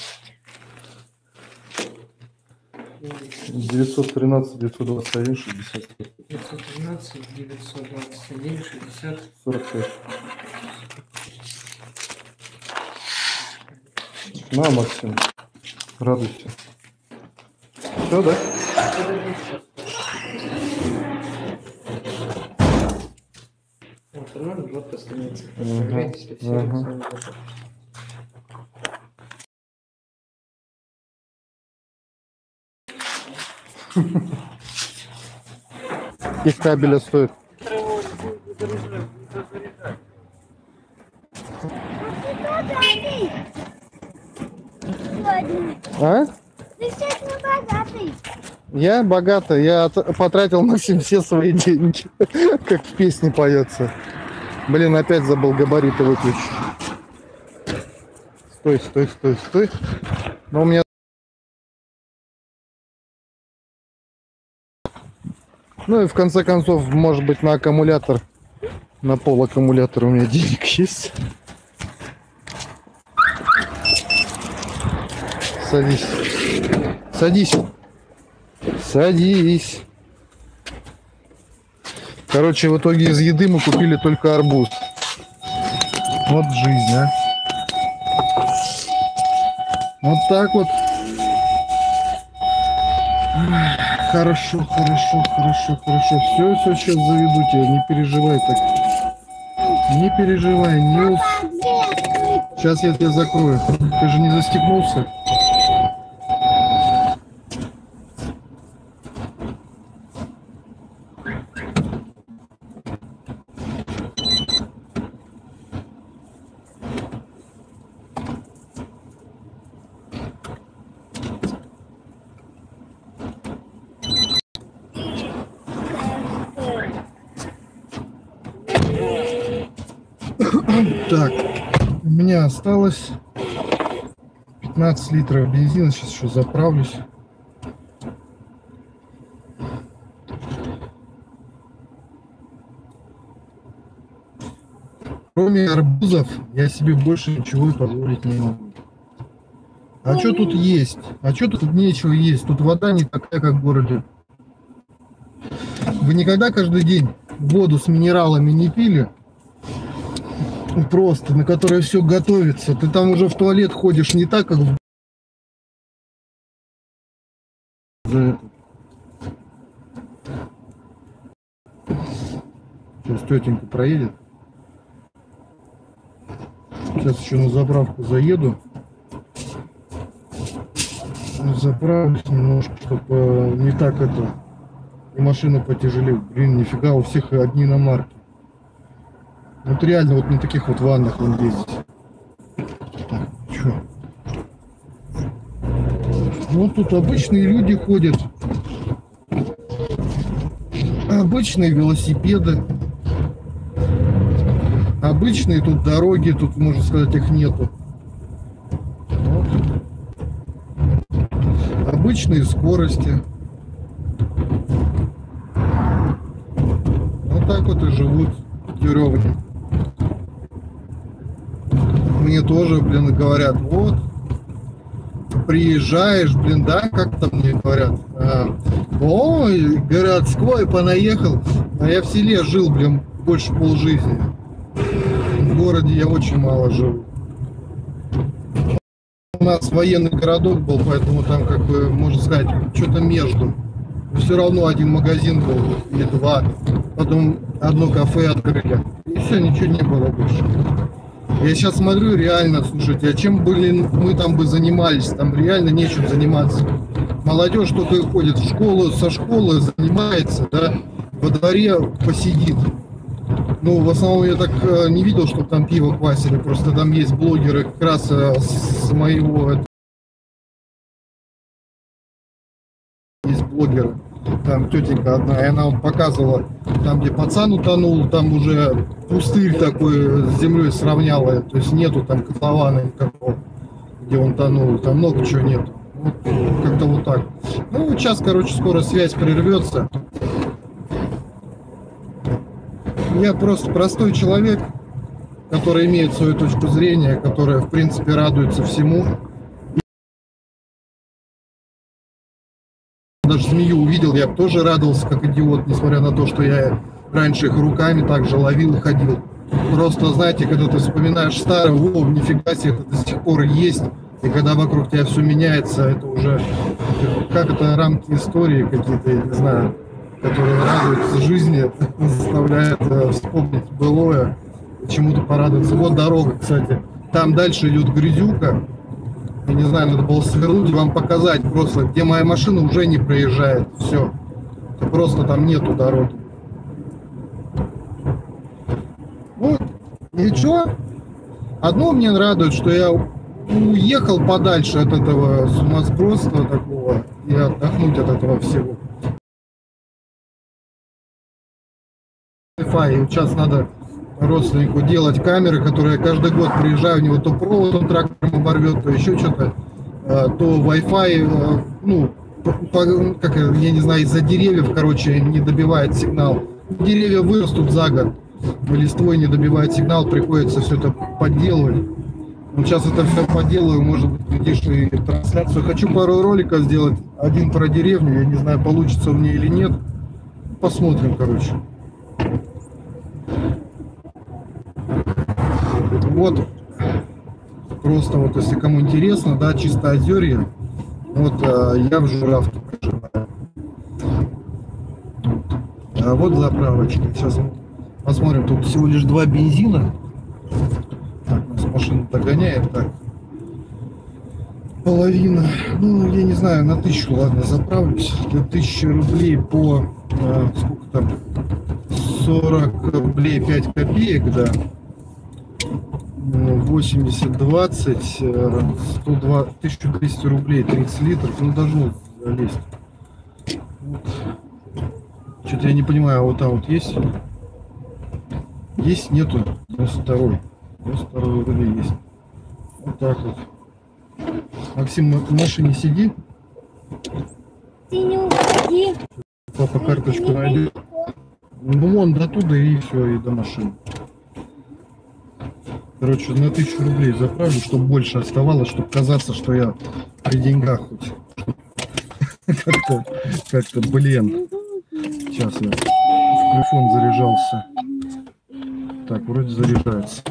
913, 921, 60, 513, 921, 60. 45. На, Максим, радуйся. Все, да? Вот, нормально, вот останется. Ага, ага. Их кабеля стоит. А? Ты сегодня богатый. Я богатый, потратил, Максим, все свои деньги, как в песне поется. Блин, опять забыл габариты выключить. Стой, стой, стой, стой. Но у меня... Ну и в конце концов, может быть, на аккумулятор, на пол аккумулятора у меня денег есть. Садись. Садись. Садись. Короче, в итоге из еды мы купили только арбуз. Вот жизнь, а. Вот так вот. Хорошо, хорошо, хорошо, хорошо. Все, сейчас заведу тебя, не переживай так. Не переживай, не ус... Сейчас я тебя закрою. Ты же не застегнулся? Так, у меня осталось 15 литров бензина, сейчас еще заправлюсь. Кроме арбузов я себе больше ничего и позволить не могу. А что тут есть? А что тут нечего есть? Тут вода не такая, как в городе. Вы никогда каждый день воду с минералами не пили? Просто, на которой все готовится. Ты там уже в туалет ходишь не так, как в... Сейчас тетенька проедет. Сейчас еще на заправку заеду. Заправлюсь немножко, чтобы не так это... И машина потяжелее. Блин, нифига, у всех одни иномарки. Вот реально вот на таких вот ваннах вон ездить. Так, чё? Вот тут обычные люди ходят. Обычные велосипеды. Обычные тут дороги, тут, можно сказать, их нету. Вот. Обычные скорости. Вот так вот и живут Тюрёвни. Мне тоже, блин, говорят, вот, приезжаешь, блин, да, как там мне говорят, ой, городской понаехал, а я в селе жил, блин, больше полжизни. В городе я очень мало жил. У нас военный городок был, поэтому там, как бы, можно сказать, что-то между. Все равно один магазин был или два, потом одно кафе открыли, и все, ничего не было больше. Я сейчас смотрю, реально, слушайте, а чем, блин, мы там бы занимались? Там реально нечем заниматься. Молодежь только и ходит в школу, со школы занимается, да, во дворе посидит. Ну, в основном я так не видел, что там пиво квасили, просто там есть блогеры как раз с моего есть блогеры. Там тетенька одна, и она вот показывала, там, где пацан утонул, там уже пустырь такой с землей сравняла. То есть нету там котлована никакого, где он тонул. Там много чего нету. Вот, как-то вот так. Ну, вот сейчас, короче, скоро связь прервется. Я просто простой человек, который имеет свою точку зрения, которая, в принципе, радуется всему. Даже змею увидел, я бы тоже радовался, как идиот, несмотря на то, что я раньше их руками также ловил и ходил. Просто, знаете, когда ты вспоминаешь старое, о, нифига себе, это до сих пор есть, и когда вокруг тебя все меняется, это уже, как это, рамки истории какие-то, я не знаю, которые радуются жизни, заставляют вспомнить былое, чему-то порадоваться. Вот дорога, кстати, там дальше идет грязюка. Я не знаю, надо было свернуть и вам показать просто, где моя машина уже не проезжает. Все. Просто там нету дороги. Вот. И что? Одно мне радует, что я уехал подальше от этого сумасбродства такого и отдохнуть от этого всего. Wi-Fi. И сейчас надо родственнику делать камеры, которые я каждый год приезжаю, у него то провод он трактором оборвет, то еще что-то, то Wi-Fi, ну, как, я не знаю, из-за деревьев, короче, не добивает сигнал. Деревья вырастут за год, листвой не добивает сигнал, приходится все это подделывать. Вот сейчас это все поделаю, может быть, глядишь и трансляцию. Хочу пару роликов сделать, один про деревню, я не знаю, получится у меня или нет. Посмотрим, короче. Вот, просто вот, если кому интересно, да, Чистоозерье, вот я в Журавке проживаю. А вот заправочка. Сейчас мы посмотрим, тут всего лишь 2 бензина. Так, нас машина догоняет, так. Половина, ну, я не знаю, на 1000, ладно, заправлюсь. 1000 рублей по, сколько там, 40 рублей 5 копеек, да. 80, 20, 102, 1200 рублей, 30 литров, ну, должно залезть. Вот. Что-то я не понимаю, а вот там вот есть? Есть, нету, 92 рублей есть. Вот так вот. Максим, в машине сиди. Ты не уходи. Папа карточку найдет. Ну, вон до туда и все, и до машины. Короче, на 1000 рублей заправлю, чтобы больше оставалось, чтобы казаться, что я при деньгах хоть. Как-то, блин. Сейчас я в телефон заряжался. Так, вроде заряжается.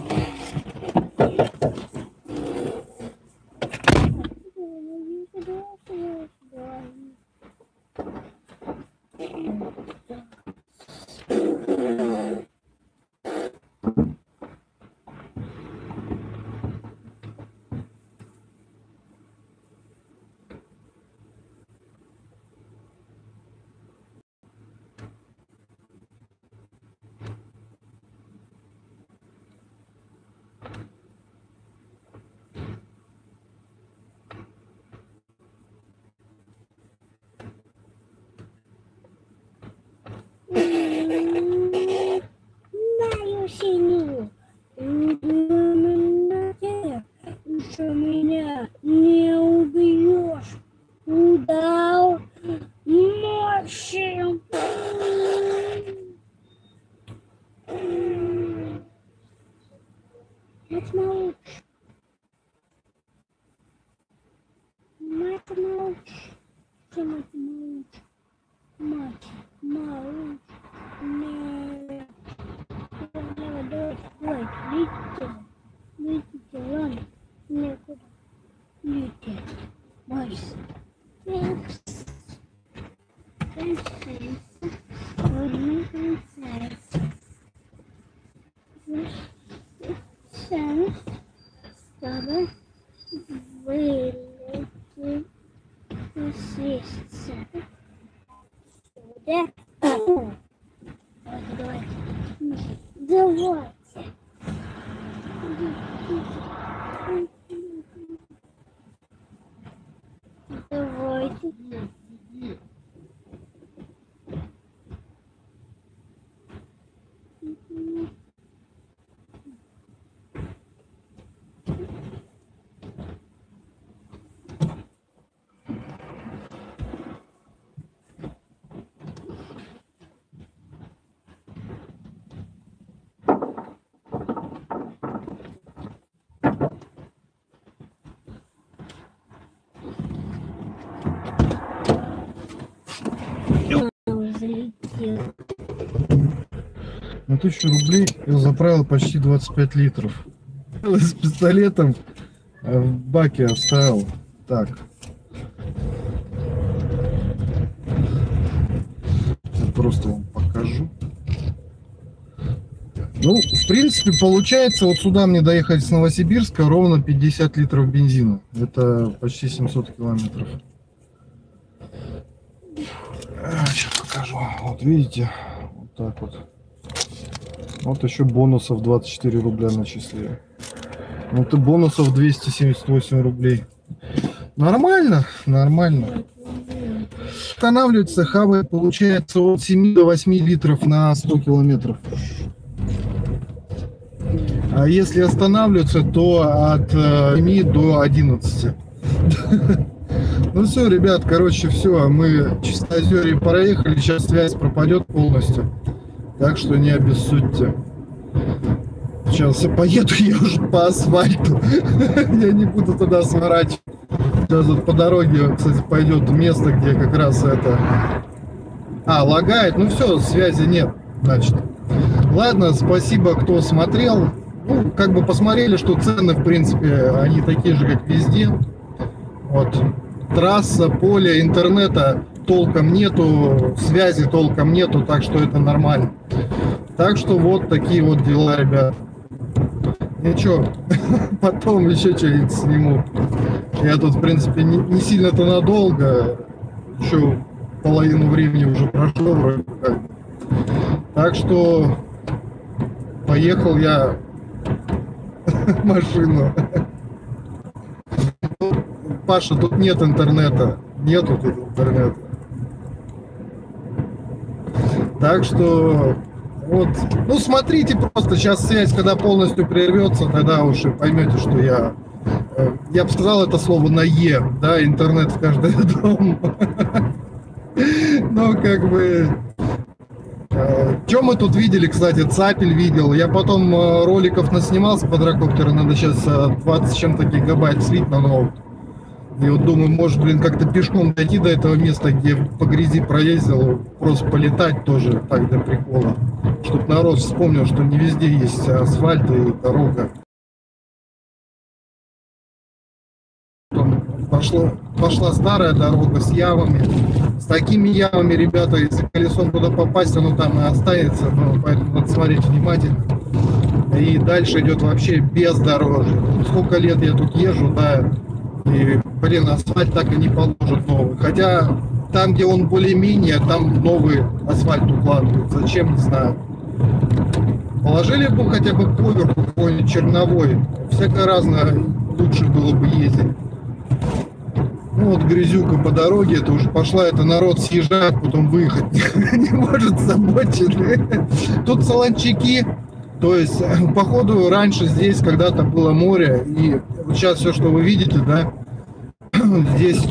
Мою семью. Что меня не убьешь. Удал ночью. Мать молчь. Мать молчь. Что мать молчь? Мать молчь. Нет. Давай, летите, ладно, некуда, летите, Марс, принцесса, чтобы вылететь съесть сюда. Давай. Давайте. Давайте. На 1000 рублей я заправил почти 25 литров. С пистолетом в баке оставил. Так. Я просто вам покажу. Ну, в принципе, получается, вот сюда мне доехать с Новосибирска ровно 50 литров бензина. Это почти 700 километров. Сейчас покажу. Вот видите, вот так вот. Вот еще бонусов 24 рубля начислили. Вот и бонусов 278 рублей. Нормально, нормально. Останавливается, хавает, получается, от 7 до 8 литров на 100 километров. А если останавливаться, то от 7 до 11. Ну все, ребят, короче, все. Мы Чистоозерье проехали. Сейчас связь пропадет полностью. Так что не обессудьте. Сейчас я поеду, я уже по асфальту. Я не буду туда сворачивать. Сейчас вот по дороге, кстати, пойдет место, где как раз это... лагает. Ну все, связи нет, значит. Ладно, спасибо, кто смотрел. Ну, как бы посмотрели, что цены, в принципе, они такие же, как везде. Вот. Трасса, поле, интернета толком нету, связи толком нету, так что это нормально. Так что вот такие вот дела, ребят. Ничего, потом еще что-нибудь сниму. Я тут, в принципе, не сильно-то надолго. Еще половину времени уже прошло вроде как. Так что поехал я в машину. Паша, тут нет интернета. Нету тут интернета. Так что вот, ну смотрите просто, сейчас связь, когда полностью прервется, тогда уж и поймете, что я бы сказал это слово на Е, да, интернет в каждый дом. Ну, как бы, что мы тут видели, кстати, Цапель видел, я потом роликов наснимал с квадрокоптера, надо сейчас 20 с чем-то гигабайт слить на ноут. И вот думаю, может, блин, как-то пешком дойти до этого места, где по грязи проездил, просто полетать тоже так для прикола. Чтоб народ вспомнил, что не везде есть асфальт и дорога. Пошла старая дорога с ямами. С такими ямами, ребята, если колесом туда попасть, оно там и останется. Но поэтому надо смотреть внимательно. И дальше идет вообще бездорожье. Сколько лет я тут езжу, да. И, блин, асфальт так и не положат новый. Хотя там, где он более-менее, там новый асфальт укладывают. Зачем, не знаю. Положили бы хотя бы поверху какой-нибудь черновой. Всякое разное лучше было бы ездить. Ну вот грязюка по дороге, это уже пошла, это народ съезжает, потом выехать не может с обочины. Тут солончаки. То есть, походу, раньше здесь когда-то было море, и вот сейчас все, что вы видите, да, здесь,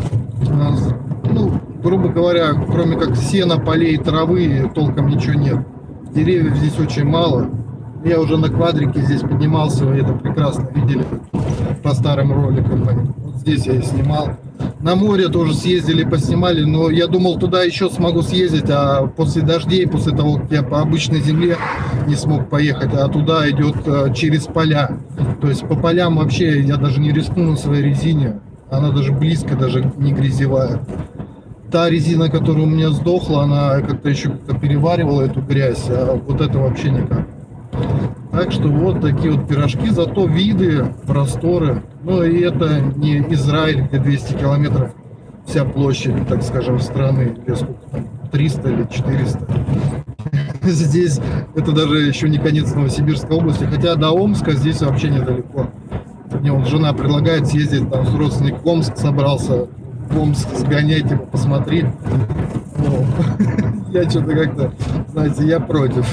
ну, грубо говоря, кроме как сена, полей, травы, толком ничего нет. Деревьев здесь очень мало. Я уже на квадрике здесь поднимался, вы это прекрасно видели по старым роликам. Вот здесь я и снимал. На море тоже съездили, поснимали, но я думал, туда еще смогу съездить, а после дождей, после того, как я по обычной земле не смог поехать, а туда идет через поля. То есть по полям вообще я даже не рискну на своей резине, она даже близко даже не грязевая. Та резина, которая у меня сдохла, она как-то еще переваривала эту грязь, а вот это вообще никак. Так что вот такие вот пирожки, зато виды, просторы. Ну и это не Израиль, где 200 километров вся площадь, так скажем, страны, или сколько там, 300 или 400. Здесь это даже еще не конец Новосибирской области, хотя до Омска здесь вообще недалеко. Мне вот жена предлагает съездить, там с родственником в Омск собрался, в Омск сгонять, типа, посмотреть. Но я что-то как-то, знаете, я против.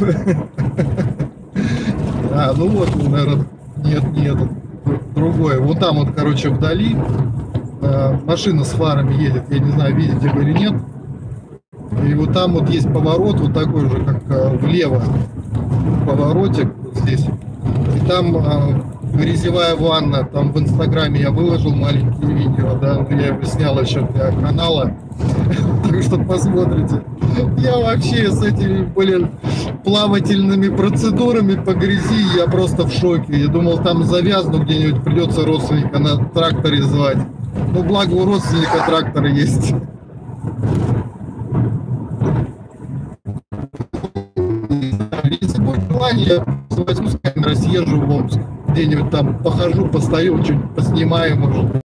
Ну вот, наверное, нет, другое. Вот там вот, короче, вдали машина с фарами едет, я не знаю, видите вы или нет. И вот там вот есть поворот, вот такой же, как влево поворотик вот здесь. И там грязевая ванна, там в Инстаграме я выложил маленькие видео, да, я его снял еще для канала, так что посмотрите. Я вообще с этими, блин, плавательными процедурами по грязи, я просто в шоке. Я думал, там завязну где-нибудь, придется родственника на тракторе звать. Ну, благо у родственника трактор есть. Если будет желание, я возьму с камерой, съезжу в Омск. Где-нибудь там похожу, постою, что-нибудь поснимаю, может.